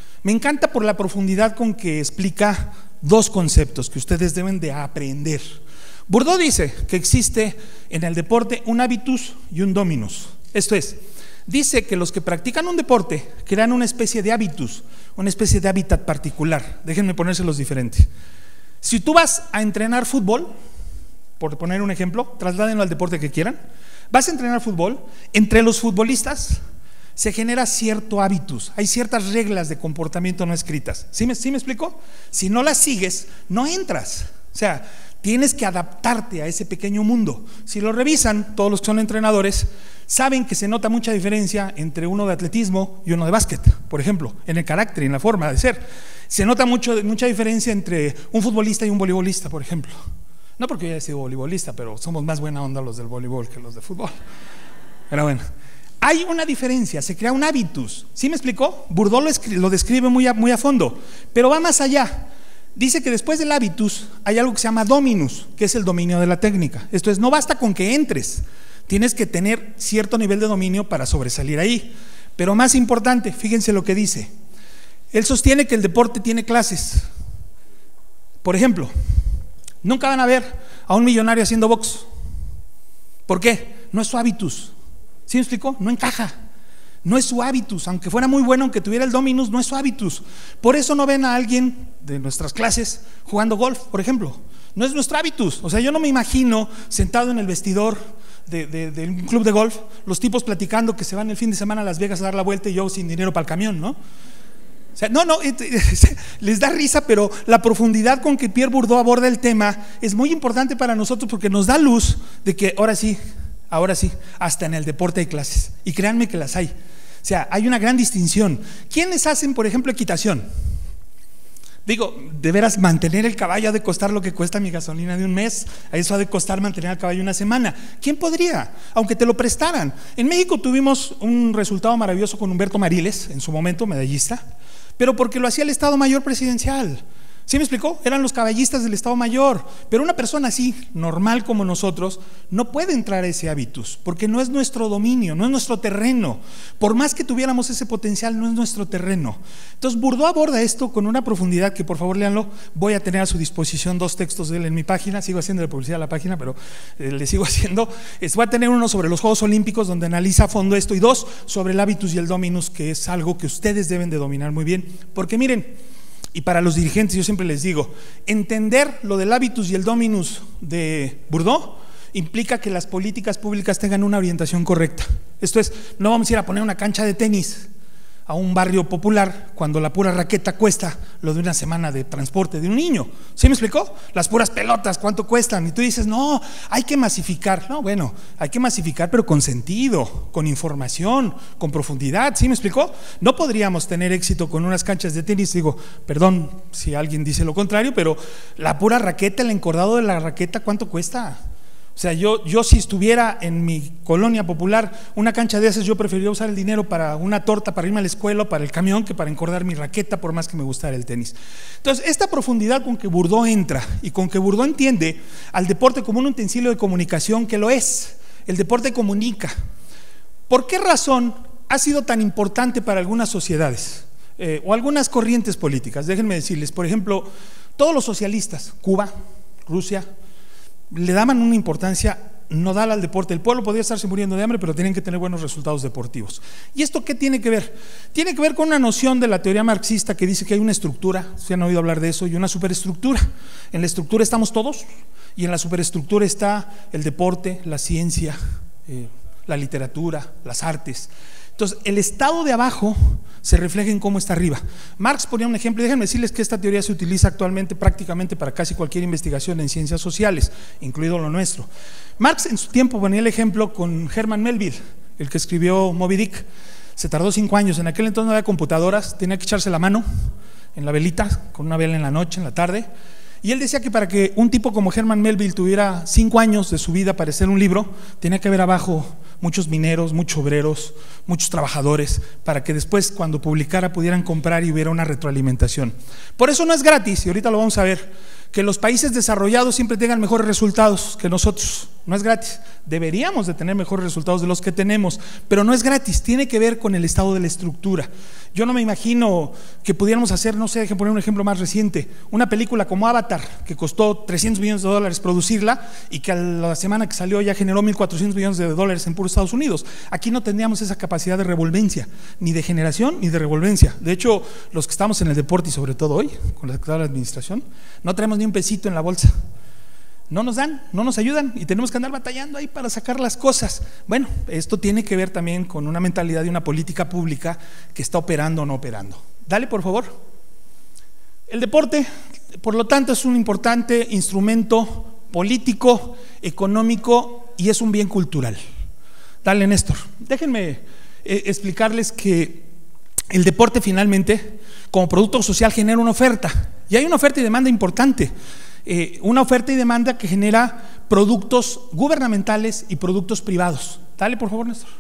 por la profundidad con que explica 2 conceptos que ustedes deben de aprender. Bourdieu dice que existe en el deporte un habitus y un dominus, esto es, dice que los que practican un deporte crean una especie de hábitus, una especie de hábitat particular. Déjenme ponérselos diferentes. Si tú vas a entrenar fútbol, por poner un ejemplo, trasládenlo al deporte que quieran, vas a entrenar fútbol, entre los futbolistas se genera cierto hábitus, hay ciertas reglas de comportamiento no escritas. ¿Sí me explico? Si no las sigues, no entras. O sea, tienes que adaptarte a ese pequeño mundo. Si lo revisan, todos los que son entrenadores saben que se nota mucha diferencia entre uno de atletismo y uno de básquet, por ejemplo, en el carácter y en la forma de ser. Se nota mucha diferencia entre un futbolista y un voleibolista, por ejemplo. No porque yo haya sido voleibolista, pero somos más buena onda los del voleibol que los de fútbol. Pero bueno, hay una diferencia, se crea un hábitus. ¿Sí me explicó? Bourdieu lo describe muy a fondo, pero va más allá. Dice que después del hábitus hay algo que se llama dominus, que es el dominio de la técnica. Esto es, no basta con que entres, tienes que tener cierto nivel de dominio para sobresalir ahí. Pero más importante, fíjense lo que dice: Él sostiene que el deporte tiene clases. Por ejemplo, nunca van a ver a un millonario haciendo box. ¿Por qué? No es su hábitus. ¿Sí me explicó? No encaja. No es su hábitus, aunque fuera muy bueno, aunque tuviera el dominus, no es su hábitus. Por eso no ven a alguien de nuestras clases jugando golf, por ejemplo. No es nuestro hábitus. O sea, yo no me imagino sentado en el vestidor de un club de golf, los tipos platicando que se van el fin de semana a Las Vegas a dar la vuelta y yo sin dinero para el camión, ¿no? O sea, no, les da risa, pero la profundidad con que Pierre Bourdieu aborda el tema es muy importante para nosotros porque nos da luz de que ahora sí, hasta en el deporte hay clases. Y créanme que las hay. O sea, hay una gran distinción. ¿Quiénes hacen, por ejemplo, equitación? Digo, de veras, mantener el caballo ha de costar lo que cuesta mi gasolina de un mes. A eso ha de costar mantener al caballo una semana. ¿Quién podría? Aunque te lo prestaran. En México tuvimos un resultado maravilloso con Humberto Mariles, en su momento medallista, pero porque lo hacía el Estado Mayor Presidencial. ¿Sí me explicó? Eran los caballistas del Estado Mayor. Pero una persona así, normal como nosotros, no puede entrar a ese hábitus, porque no es nuestro dominio, no es nuestro terreno. Por más que tuviéramos ese potencial, no es nuestro terreno. Entonces Bourdieu aborda esto con una profundidad que, por favor, léanlo. Voy a tener a su disposición 2 textos de él en mi página. Sigo haciendo la publicidad a la página, pero le sigo haciendo. Voy a tener uno sobre los Juegos Olímpicos, donde analiza a fondo esto, y 2 sobre el hábitus y el dominus, que es algo que ustedes deben de dominar muy bien. Porque miren, y para los dirigentes yo siempre les digo, entender lo del hábitus y el dominus de Bourdieu implica que las políticas públicas tengan una orientación correcta. Esto es, no vamos a ir a poner una cancha de tenis a un barrio popular cuando la pura raqueta cuesta lo de una semana de transporte de un niño. ¿Sí me explicó? Las puras pelotas, ¿cuánto cuestan? Y tú dices, no, hay que masificar. No, bueno, hay que masificar, pero con sentido, con información, con profundidad. ¿Sí me explicó? No podríamos tener éxito con unas canchas de tenis. Digo, perdón si alguien dice lo contrario, pero la pura raqueta, el encordado de la raqueta, ¿cuánto cuesta? O sea, yo si estuviera en mi colonia popular, una cancha de esas, yo preferiría usar el dinero para una torta, para irme a la escuela o para el camión, que para encordar mi raqueta, por más que me gustara el tenis. Entonces, esta profundidad con que Bourdieu entra y con que Bourdieu entiende al deporte como un utensilio de comunicación, que lo es. El deporte comunica. ¿Por qué razón ha sido tan importante para algunas sociedades o algunas corrientes políticas? Déjenme decirles, por ejemplo, todos los socialistas, Cuba, Rusia, le daban una importancia nodal al deporte. El pueblo podía estarse muriendo de hambre, pero tenían que tener buenos resultados deportivos. ¿Y esto qué tiene que ver? Tiene que ver con una noción de la teoría marxista que dice que hay una estructura, ¿se han oído hablar de eso? Y una superestructura. En la estructura estamos todos, y en la superestructura está el deporte, la ciencia, la literatura, las artes. Entonces, el estado de abajo se refleja en cómo está arriba. Marx ponía un ejemplo, y déjenme decirles que esta teoría se utiliza actualmente prácticamente para casi cualquier investigación en ciencias sociales, incluido lo nuestro. Marx en su tiempo ponía el ejemplo con Herman Melville, el que escribió Moby Dick. Se tardó 5 años, en aquel entonces no había computadoras, tenía que echarse la mano en la velita, con una vela en la noche, en la tarde. Y él decía que para que un tipo como Herman Melville tuviera 5 años de su vida para hacer un libro, tenía que haber abajo muchos mineros, muchos obreros, muchos trabajadores, para que después cuando publicara pudieran comprar y hubiera una retroalimentación. Por eso no es gratis, y ahorita lo vamos a ver, que los países desarrollados siempre tengan mejores resultados que nosotros. No es gratis. Deberíamos de tener mejores resultados de los que tenemos, pero no es gratis, tiene que ver con el estado de la estructura. Yo no me imagino que pudiéramos hacer, no sé, déjenme poner un ejemplo más reciente, una película como Avatar, que costó $300 millones producirla y que a la semana que salió ya generó $1,400 millones en puros Estados Unidos. Aquí no tendríamos esa capacidad de revolvencia, ni de generación ni de revolvencia. De hecho, los que estamos en el deporte y sobre todo hoy, con la Secretaría de Administración, no tenemos ni un pesito en la bolsa. No nos dan, no nos ayudan y tenemos que andar batallando ahí para sacar las cosas. Bueno, esto tiene que ver también con una mentalidad de una política pública que está operando o no operando. Dale, por favor. El deporte, por lo tanto, es un importante instrumento político, económico y es un bien cultural. Dale, Néstor. Déjenme explicarles que el deporte finalmente, como producto social, genera una oferta. Y hay una oferta y demanda importante. Una oferta y demanda que genera productos gubernamentales y productos privados. Dale, por favor, Néstor.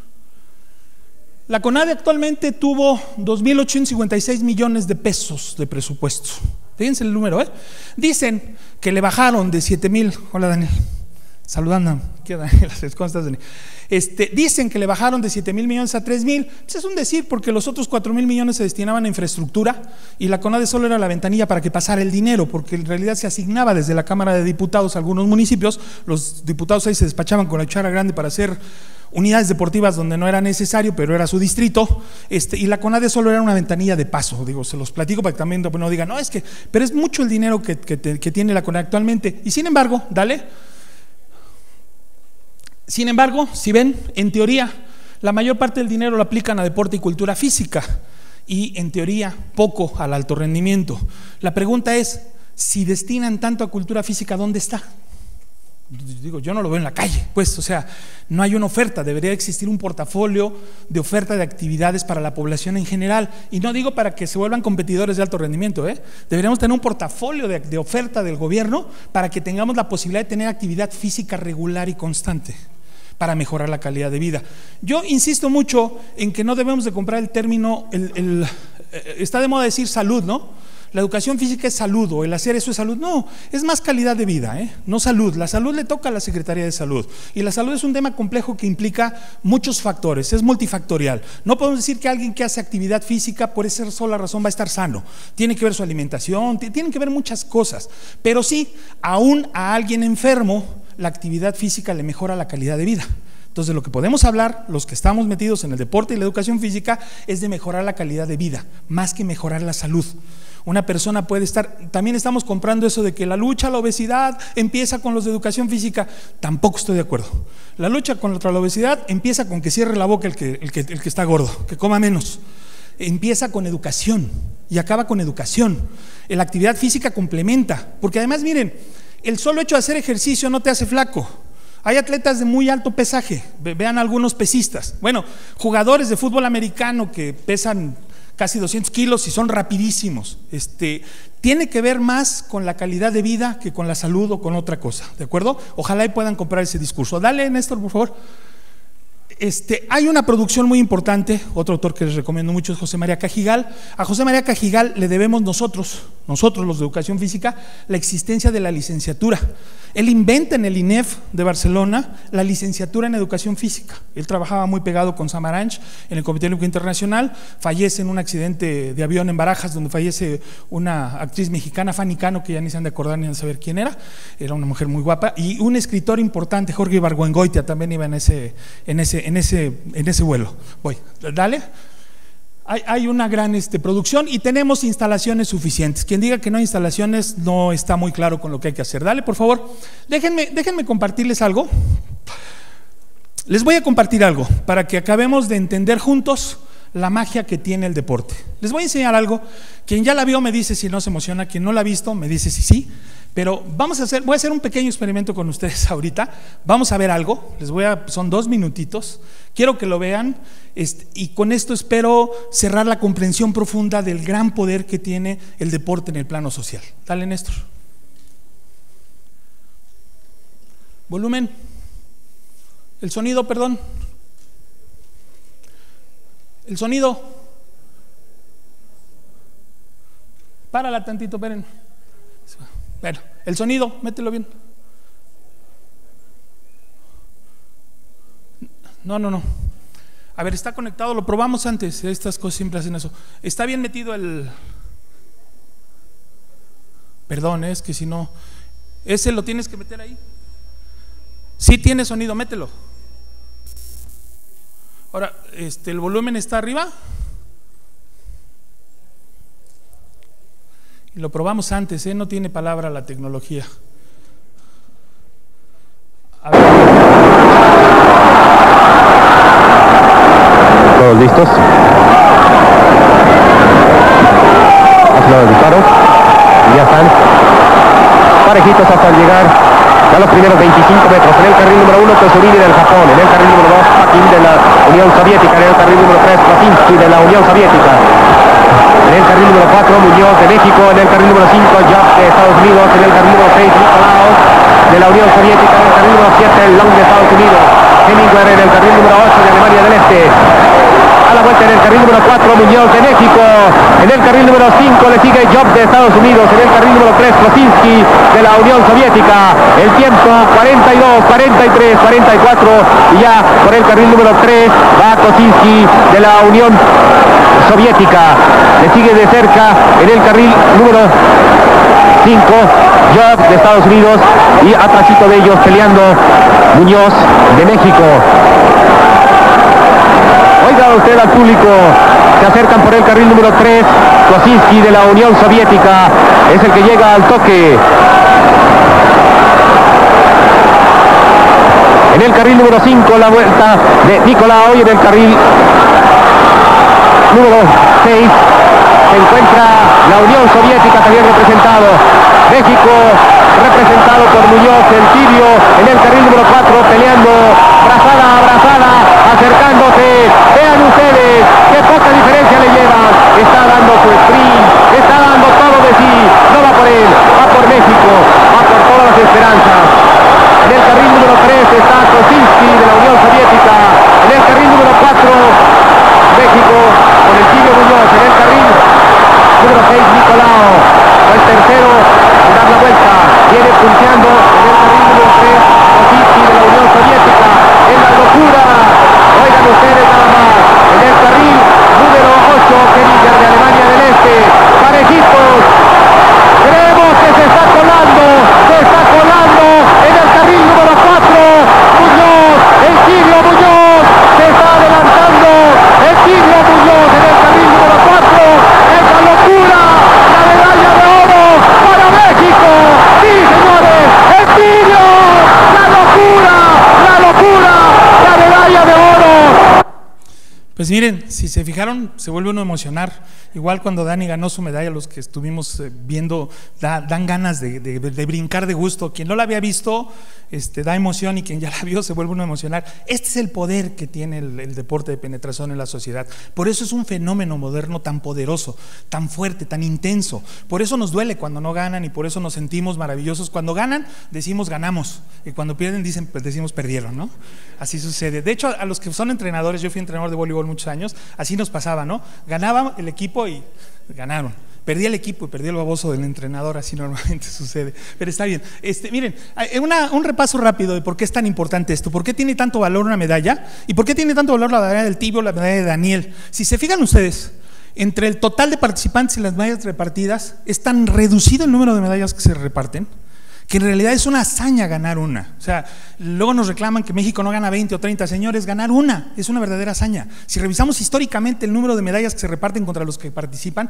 La CONADE actualmente tuvo 2.856 millones de pesos de presupuesto. Fíjense el número, Dicen que le bajaron de 7,000. Hola, Daniel. saludando, quedan las constas dicen que le bajaron de 7,000 millones a 3,000. Pues es un decir, porque los otros 4,000 millones se destinaban a infraestructura y la CONADE solo era la ventanilla para que pasara el dinero, porque en realidad se asignaba desde la Cámara de Diputados a algunos municipios. Los diputados ahí se despachaban con la cuchara grande para hacer unidades deportivas donde no era necesario, pero era su distrito, y la CONADE solo era una ventanilla de paso. Digo, se los platico para que también no digan, no, es que, pero es mucho el dinero que tiene la CONADE actualmente. Y sin embargo, sin embargo, si ven, en teoría, la mayor parte del dinero lo aplican a deporte y cultura física, y en teoría poco al alto rendimiento. La pregunta es, si destinan tanto a cultura física, ¿dónde está? Digo, yo no lo veo en la calle, pues, o sea, no hay una oferta. Debería existir un portafolio de oferta de actividades para la población en general, y no digo para que se vuelvan competidores de alto rendimiento, deberíamos tener un portafolio de oferta del gobierno para que tengamos la posibilidad de tener actividad física regular y constante para mejorar la calidad de vida. Yo insisto mucho en que no debemos de comprar el término, está de moda decir salud, ¿no? La educación física es salud, o el hacer eso es salud. No, es más calidad de vida, no salud. La salud le toca a la Secretaría de Salud, y la salud es un tema complejo que implica muchos factores, es multifactorial. No podemos decir que alguien que hace actividad física por esa sola razón va a estar sano. Tiene que ver su alimentación, tienen que ver muchas cosas, pero sí, aún a alguien enfermo, la actividad física le mejora la calidad de vida. Entonces, de lo que podemos hablar, los que estamos metidos en el deporte y la educación física, es de mejorar la calidad de vida, más que mejorar la salud. Una persona puede estar, también estamos comprando eso de que la lucha a la obesidad empieza con los de educación física. Tampoco estoy de acuerdo. La lucha contra la obesidad empieza con que cierre la boca el que está gordo, que coma menos. Empieza con educación y acaba con educación. La actividad física complementa, porque además, miren, el solo hecho de hacer ejercicio no te hace flaco. Hay atletas de muy alto pesaje, vean algunos pesistas. Bueno, jugadores de fútbol americano que pesan casi 200 kilos y son rapidísimos. Tiene que ver más con la calidad de vida que con la salud o con otra cosa, ¿de acuerdo? Ojalá y puedan comprar ese discurso. Dale, Néstor, por favor. Hay una producción muy importante, otro autor que les recomiendo mucho es José María Cajigal. A José María Cajigal le debemos nosotros los de educación física, la existencia de la licenciatura. Él inventa en el INEF de Barcelona la licenciatura en educación física. Él trabajaba muy pegado con Samaranch en el Comité Olímpico Internacional. Fallece en un accidente de avión en Barajas, donde fallece una actriz mexicana, Fanny Cano, que ya ni se han de acordar ni de saber quién era una mujer muy guapa, y un escritor importante, Jorge Ibargüengoitia, también iba en ese vuelo. Voy, dale. Hay una gran producción y tenemos instalaciones suficientes. Quien diga que no hay instalaciones no está muy claro con lo que hay que hacer. Dale, por favor. Déjenme compartirles algo. Les voy a compartir algo para que acabemos de entender juntos la magia que tiene el deporte. Les voy a enseñar algo. Quien ya la vio me dice si no se emociona, quien no la ha visto me dice si sí. Pero voy a hacer un pequeño experimento con ustedes ahorita. Vamos a ver algo. Son 2 minutitos. Quiero que lo vean, y con esto espero cerrar la comprensión profunda del gran poder que tiene el deporte en el plano social. Dale, Néstor. Volumen. El sonido, perdón. El sonido. Párala tantito, esperen. Bueno, el sonido, mételo bien. No. A ver, está conectado, lo probamos antes. Estas cosas siempre hacen eso. Está bien metido el... Perdón, es que si no... ¿Ese lo tienes que meter ahí? Sí tiene sonido, mételo. Ahora, el volumen está arriba. Y lo probamos antes, no tiene palabra la tecnología. A ver. ¿Todos listos? Hacen los disparos y ya están parejitos hasta llegar a los primeros 25 metros. En el carril número 1, Kosurini del Japón. En el carril número 2, Pakin de la Unión Soviética. En el carril número 3, Krasinsky de la Unión Soviética. En el carril número 4, Muñoz de México. En el carril número 5, Job de Estados Unidos. En el carril número 6, Nicolaos de la Unión Soviética. En el carril número 7, Long de Estados Unidos. Hemingway en el carril número 8 de Alemania del Este. A la vuelta en el carril número número 4, Muñoz de México. En el carril número 5 le sigue Job de Estados Unidos. En el carril número 3, Kosinski de la Unión Soviética. El tiempo 42, 43, 44. Y ya por el carril número 3 va Kosinski de la Unión Soviética. Le sigue de cerca en el carril número 5, Job de Estados Unidos, y atrásito de ellos peleando Muñoz de México. Oiga usted al público, se acercan por el carril número 3, Kosinski de la Unión Soviética, es el que llega al toque. En el carril número 5 la vuelta de Nicolau, y en el carril número 6 se encuentra la Unión Soviética también representado. México representado por Muñoz, el tibio en el carril número 4 peleando brazada a brazada, acercándose. Vean ustedes qué poca diferencia le llevan. Está dando su sprint, está dando todo de sí. No va por él, va por México, va por todas las esperanzas. En el carril número 3 está Kosinski de la Unión Soviética. En el carril número 4 México con el tibio Muñoz. En el carril número 6 Nicolau, el tercero a dar la vuelta, viene punteando. En el carril número 3 Kosinski de la Unión Soviética. En la locura, oigan ustedes nada más. En el carril número 8 Keniger de Alemania del Este, parejitos. Creemos que se está colando en el carril número 4 Muñoz, el tibio Muñoz se está adelantando, el tibio Muñoz en el carril número 4. Es la locura, la medalla de oro para México. Sí, señores, el tibio, la locura, la medalla de oro. Pues miren, si se fijaron, se vuelve uno a emocionar. Igual cuando Dani ganó su medalla, los que estuvimos viendo, dan ganas de brincar de gusto. Quien no la había visto, da emoción, y quien ya la vio se vuelve uno a emocionar. Este es el poder que tiene el deporte de penetración en la sociedad. Por eso es un fenómeno moderno tan poderoso, tan fuerte, tan intenso. Por eso nos duele cuando no ganan, y por eso nos sentimos maravillosos. Cuando ganan, decimos ganamos, y cuando pierden, decimos perdieron, ¿no? Así sucede. De hecho, a los que son entrenadores, yo fui entrenador de voleibol muchos años, así nos pasaba, ¿no? Ganaba el equipo y ganaron. Perdía el equipo y perdía el baboso del entrenador, así normalmente sucede. Pero está bien. Miren, un repaso rápido de por qué es tan importante esto, por qué tiene tanto valor una medalla, y por qué tiene tanto valor la medalla del tibio, la medalla de Daniel. Si se fijan ustedes, entre el total de participantes y las medallas repartidas, es tan reducido el número de medallas que se reparten, que en realidad es una hazaña ganar una. O sea, luego nos reclaman que México no gana 20 o 30, señores, ganar una es una verdadera hazaña. Si revisamos históricamente el número de medallas que se reparten contra los que participan,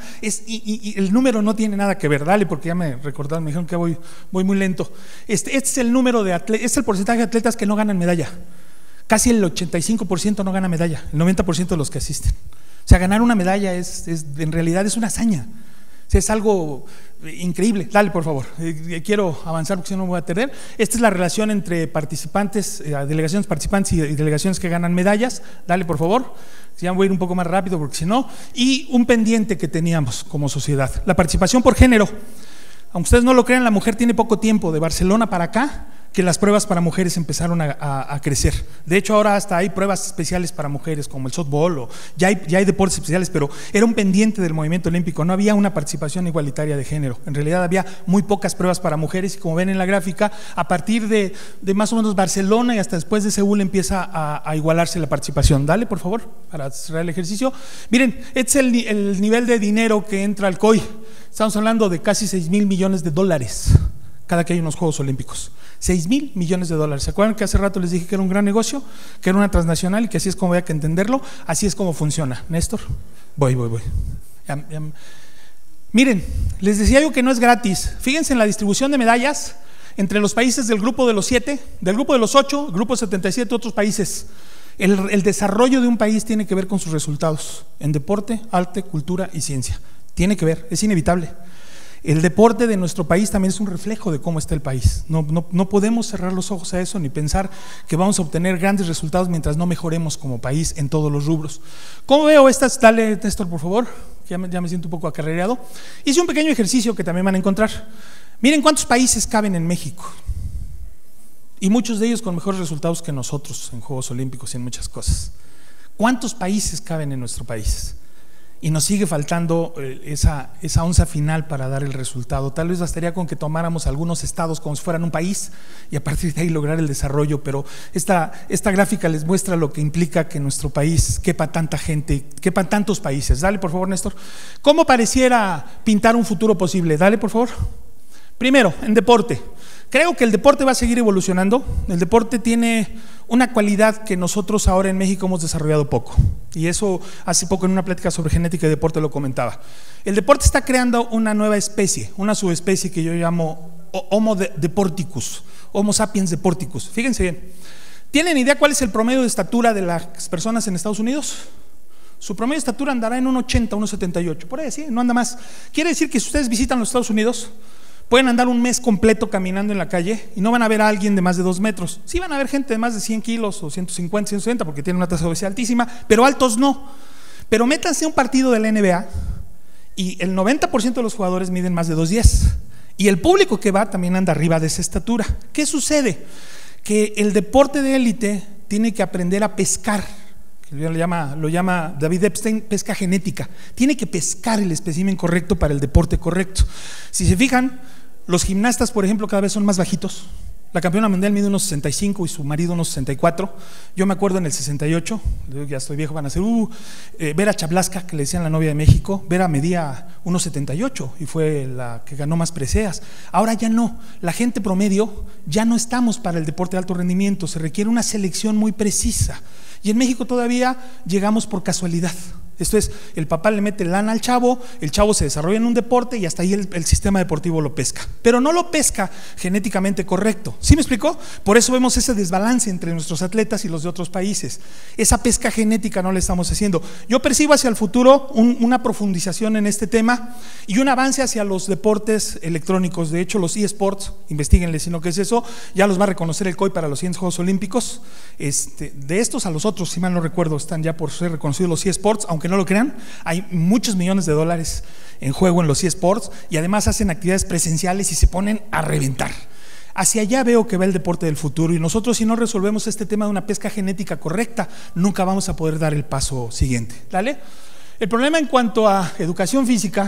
y el número no tiene nada que ver. Dale, porque ya me recordaron, me dijeron que voy muy lento. Este es el número de atletas, es el porcentaje de atletas que no ganan medalla. Casi el 85% no gana medalla, el 90% de los que asisten. O sea, ganar una medalla en realidad es una hazaña. Es algo increíble. Dale, por favor, quiero avanzar porque si no me voy a perder. Esta es la relación entre participantes, delegaciones participantes y delegaciones que ganan medallas. Dale, por favor. Ya voy a ir un poco más rápido porque si no. Y un pendiente que teníamos como sociedad, la participación por género. Aunque ustedes no lo crean, la mujer tiene poco tiempo, de Barcelona para acá, que las pruebas para mujeres empezaron a crecer. De hecho, ahora hasta hay pruebas especiales para mujeres, como el softball, o ya hay deportes especiales, pero era un pendiente del movimiento olímpico. No había una participación igualitaria de género. En realidad había muy pocas pruebas para mujeres, y como ven en la gráfica, a partir de más o menos Barcelona y hasta después de Seúl empieza a igualarse la participación. Dale, por favor, para cerrar el ejercicio. Miren, este es el nivel de dinero que entra al COI. Estamos hablando de casi 6,000 millones de dólares cada que hay unos Juegos Olímpicos. 6,000 millones de dólares. ¿Se acuerdan que hace rato les dije que era un gran negocio, que era una transnacional, y que así es como había que entenderlo? Así es como funciona. Néstor, voy. Miren, les decía yo que no es gratis. Fíjense en la distribución de medallas entre los países del grupo de los 7, del grupo de los 8, grupo 77, otros países. El desarrollo de un país tiene que ver con sus resultados en deporte, arte, cultura y ciencia. Tiene que ver, es inevitable. El deporte de nuestro país también es un reflejo de cómo está el país. No podemos cerrar los ojos a eso, ni pensar que vamos a obtener grandes resultados mientras no mejoremos como país en todos los rubros. ¿Cómo veo estas? Dale, Néstor, por favor, ya me siento un poco acarreado. Hice un pequeño ejercicio que también van a encontrar. Miren cuántos países caben en México, y muchos de ellos con mejores resultados que nosotros en Juegos Olímpicos y en muchas cosas. ¿Cuántos países caben en nuestro país? y nos sigue faltando esa onza final para dar el resultado. Tal vez bastaría con que tomáramos algunos estados como si fueran un país y a partir de ahí lograr el desarrollo, pero esta gráfica les muestra lo que implica que nuestro país quepa tanta gente, quepan tantos países. Dale por favor, Néstor. ¿Cómo pareciera pintar un futuro posible? Dale por favor. Primero, en deporte. Creo que el deporte va a seguir evolucionando. El deporte tiene una cualidad que nosotros ahora en México hemos desarrollado poco, y eso hace poco en una plática sobre genética y deporte lo comentaba. El deporte está creando una nueva especie, una subespecie que yo llamo Homo deporticus, Homo sapiens deporticus. Fíjense bien, ¿tienen idea cuál es el promedio de estatura de las personas en Estados Unidos? Su promedio de estatura andará en 1,80, 1,78, por ahí, sí, no anda más. Quiere decir que si ustedes visitan los Estados Unidos, pueden andar un mes completo caminando en la calle y no van a ver a alguien de más de 2 metros. Sí van a ver gente de más de 100 kilos o 150, 160 porque tienen una tasa de obesidad altísima, pero altos no. Pero métanse a un partido de la NBA y el 90% de los jugadores miden más de 2,10 y el público que va también anda arriba de esa estatura. ¿Qué sucede? Que el deporte de élite tiene que aprender a pescar, que lo llama David Epstein, pesca genética. Tiene que pescar el espécimen correcto para el deporte correcto. Si se fijan, los gimnastas, por ejemplo, cada vez son más bajitos. La campeona mundial mide unos 65 y su marido unos 64. Yo me acuerdo en el 68, ya estoy viejo, van a ser Vera Chablaska, que le decían la novia de México. Vera medía unos 78 y fue la que ganó más preseas. Ahora ya no, la gente promedio ya no estamos para el deporte de alto rendimiento, se requiere una selección muy precisa. Y en México todavía llegamos por casualidad. Esto es, el papá le mete lana al chavo, el chavo se desarrolla en un deporte y hasta ahí el sistema deportivo lo pesca, pero no lo pesca genéticamente correcto. ¿Sí me explicó? Por eso vemos ese desbalance entre nuestros atletas y los de otros países. Esa pesca genética no la estamos haciendo. Yo percibo hacia el futuro una profundización en este tema y un avance hacia los deportes electrónicos. De hecho, los eSports, investiguenle si no qué es eso, ya los va a reconocer el COI para los siguientes Juegos Olímpicos. De estos a los otros, si mal no recuerdo, están ya por ser reconocidos los eSports, aunque no lo crean, hay muchos millones de dólares en juego en los eSports y además hacen actividades presenciales y se ponen a reventar. Hacia allá veo que va el deporte del futuro y nosotros, si no resolvemos este tema de una pesca genética correcta, nunca vamos a poder dar el paso siguiente. ¿Dale? El problema en cuanto a educación física,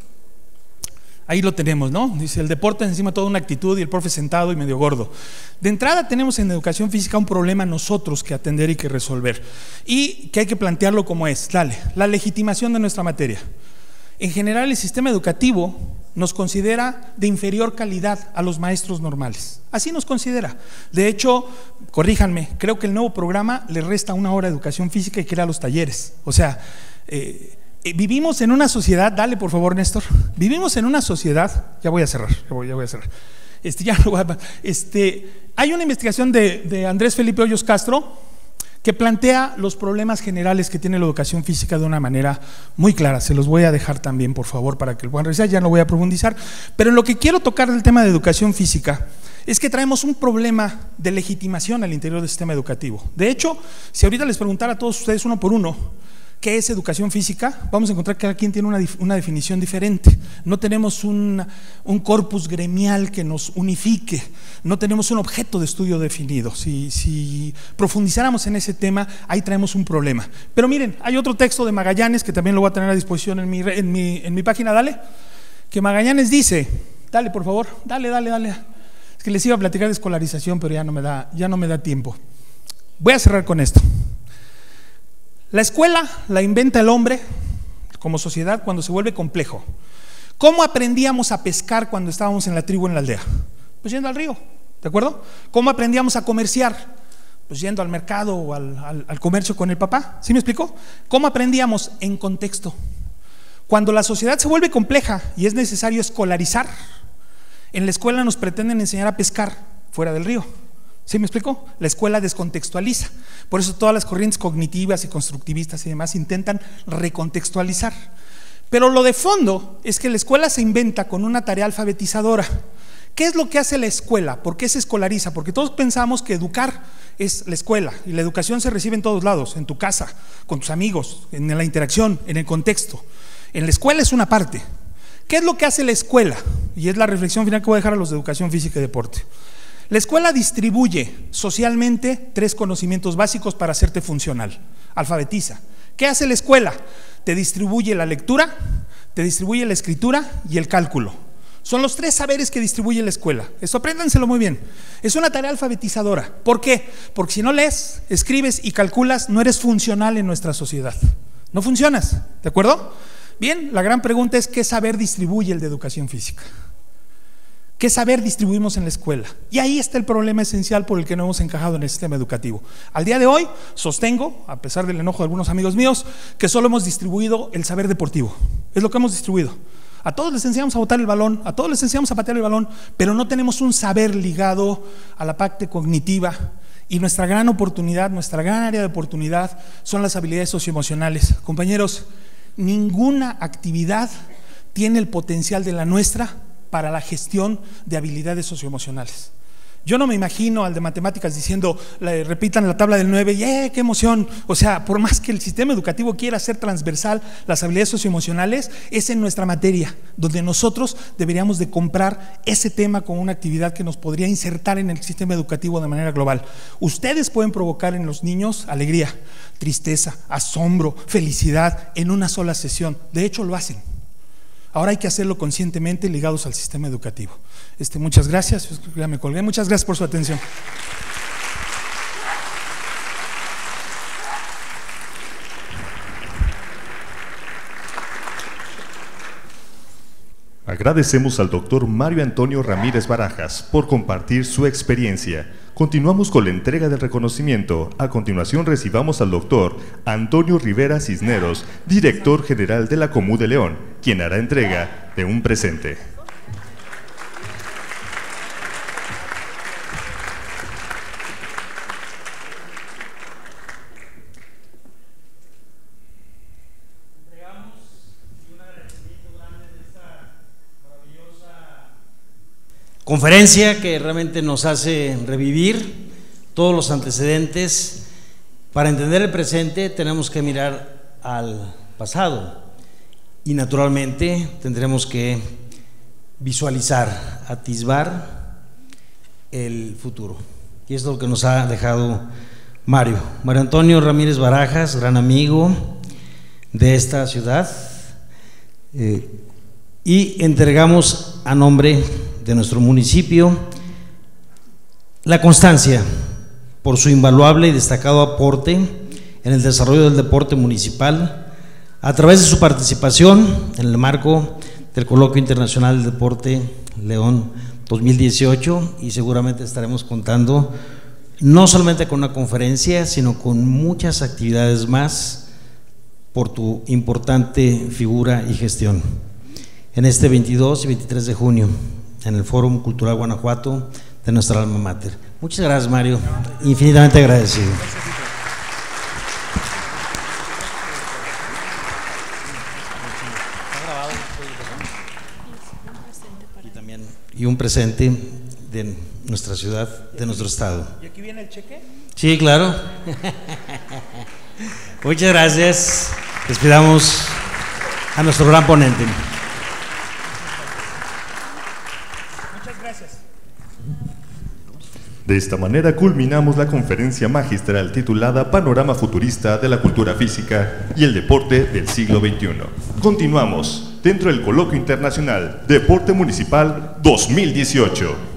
ahí lo tenemos, ¿no? Dice, el deporte es encima toda una actitud y el profe sentado y medio gordo. De entrada tenemos en educación física un problema nosotros que atender y que resolver, y que hay que plantearlo como es. Dale, la legitimación de nuestra materia. En general, el sistema educativo nos considera de inferior calidad a los maestros normales. Así nos considera. De hecho, corríjanme, creo que el nuevo programa le resta 1 hora de educación física y crea los talleres. O sea, vivimos en una sociedad, dale por favor, Néstor, vivimos en una sociedad, ya voy a cerrar, hay una investigación de Andrés Felipe Hoyos Castro que plantea los problemas generales que tiene la educación física de una manera muy clara. Se los voy a dejar también, por favor, para que lo puedan revisar, ya no voy a profundizar, pero en lo que quiero tocar del tema de educación física es que traemos un problema de legitimación al interior del sistema educativo. De hecho, si ahorita les preguntara a todos ustedes uno por uno ¿qué es educación física? Vamos a encontrar que cada quien tiene una definición diferente. No tenemos un corpus gremial que nos unifique, no tenemos un objeto de estudio definido. Si profundizáramos en ese tema, ahí traemos un problema. Pero miren, hay otro texto de Magallanes que también lo voy a tener a disposición en mi página, dale, que Magallanes dice, dale por favor, dale. Es que les iba a platicar de escolarización, pero ya no me da tiempo. Voy a cerrar con esto. La escuela la inventa el hombre como sociedad cuando se vuelve complejo. ¿Cómo aprendíamos a pescar cuando estábamos en la tribu, en la aldea? Pues yendo al río, ¿de acuerdo? ¿Cómo aprendíamos a comerciar? Pues yendo al mercado o al comercio con el papá. ¿Sí me explicó? ¿Cómo aprendíamos? En contexto. Cuando la sociedad se vuelve compleja y es necesario escolarizar, en la escuela nos pretenden enseñar a pescar fuera del río. ¿Sí me explico? La escuela descontextualiza. Por eso todas las corrientes cognitivas y constructivistas y demás intentan recontextualizar. Pero lo de fondo es que la escuela se inventa con una tarea alfabetizadora. ¿Qué es lo que hace la escuela? ¿Por qué se escolariza? Porque todos pensamos que educar es la escuela y la educación se recibe en todos lados, en tu casa, con tus amigos, en la interacción, en el contexto. En la escuela es una parte. ¿Qué es lo que hace la escuela? Y es la reflexión final que voy a dejar a los de educación física y deporte. La escuela distribuye socialmente 3 conocimientos básicos para hacerte funcional. Alfabetiza. ¿Qué hace la escuela? Te distribuye la lectura, te distribuye la escritura y el cálculo. Son los 3 saberes que distribuye la escuela. Esto apréndanselo muy bien. Es una tarea alfabetizadora. ¿Por qué? Porque si no lees, escribes y calculas, no eres funcional en nuestra sociedad. No funcionas, ¿de acuerdo? Bien, la gran pregunta es: ¿qué saber distribuye el de educación física? ¿Qué saber distribuimos en la escuela? Y ahí está el problema esencial por el que no hemos encajado en el sistema educativo. Al día de hoy sostengo, a pesar del enojo de algunos amigos míos, que solo hemos distribuido el saber deportivo. Es lo que hemos distribuido. A todos les enseñamos a botar el balón, a todos les enseñamos a patear el balón, pero no tenemos un saber ligado a la parte cognitiva. Y nuestra gran oportunidad, nuestra gran área de oportunidad son las habilidades socioemocionales. Compañeros, ninguna actividad tiene el potencial de la nuestra para la gestión de habilidades socioemocionales. Yo no me imagino al de matemáticas diciendo, repitan la tabla del 9 y ¡qué emoción! O sea, por más que el sistema educativo quiera hacer transversal las habilidades socioemocionales, es en nuestra materia, donde nosotros deberíamos de comprar ese tema como una actividad que nos podría insertar en el sistema educativo de manera global. Ustedes pueden provocar en los niños alegría, tristeza, asombro, felicidad en una sola sesión. De hecho, lo hacen. Ahora hay que hacerlo conscientemente ligados al sistema educativo. Muchas gracias, ya me colgué. Muchas gracias por su atención. Agradecemos al doctor Mario Antonio Ramírez Barajas por compartir su experiencia. Continuamos con la entrega del reconocimiento. A continuación recibamos al doctor Antonio Rivera Cisneros, director general de la Comú de León, quien hará entrega de un presente. Conferencia que realmente nos hace revivir todos los antecedentes. Para entender el presente tenemos que mirar al pasado y naturalmente tendremos que visualizar, atisbar el futuro. Y esto es lo que nos ha dejado Mario Antonio Ramírez Barajas, gran amigo de esta ciudad, y entregamos a nombre de nuestro municipio la constancia por su invaluable y destacado aporte en el desarrollo del deporte municipal a través de su participación en el marco del Coloquio Internacional del Deporte León 2018, y seguramente estaremos contando no solamente con una conferencia, sino con muchas actividades más por tu importante figura y gestión en este 22 y 23 de junio en el Fórum Cultural Guanajuato de nuestra alma mater. Muchas gracias, Mario, infinitamente agradecido. Y un presente de nuestra ciudad, de nuestro estado. ¿Y aquí viene el cheque? Sí, claro. Muchas gracias. Despidamos a nuestro gran ponente. Muchas gracias. De esta manera culminamos la conferencia magistral titulada Panorama Futurista de la Cultura Física y el Deporte del Siglo XXI. Continuamos dentro del Coloquio Internacional Deporte Municipal 2018.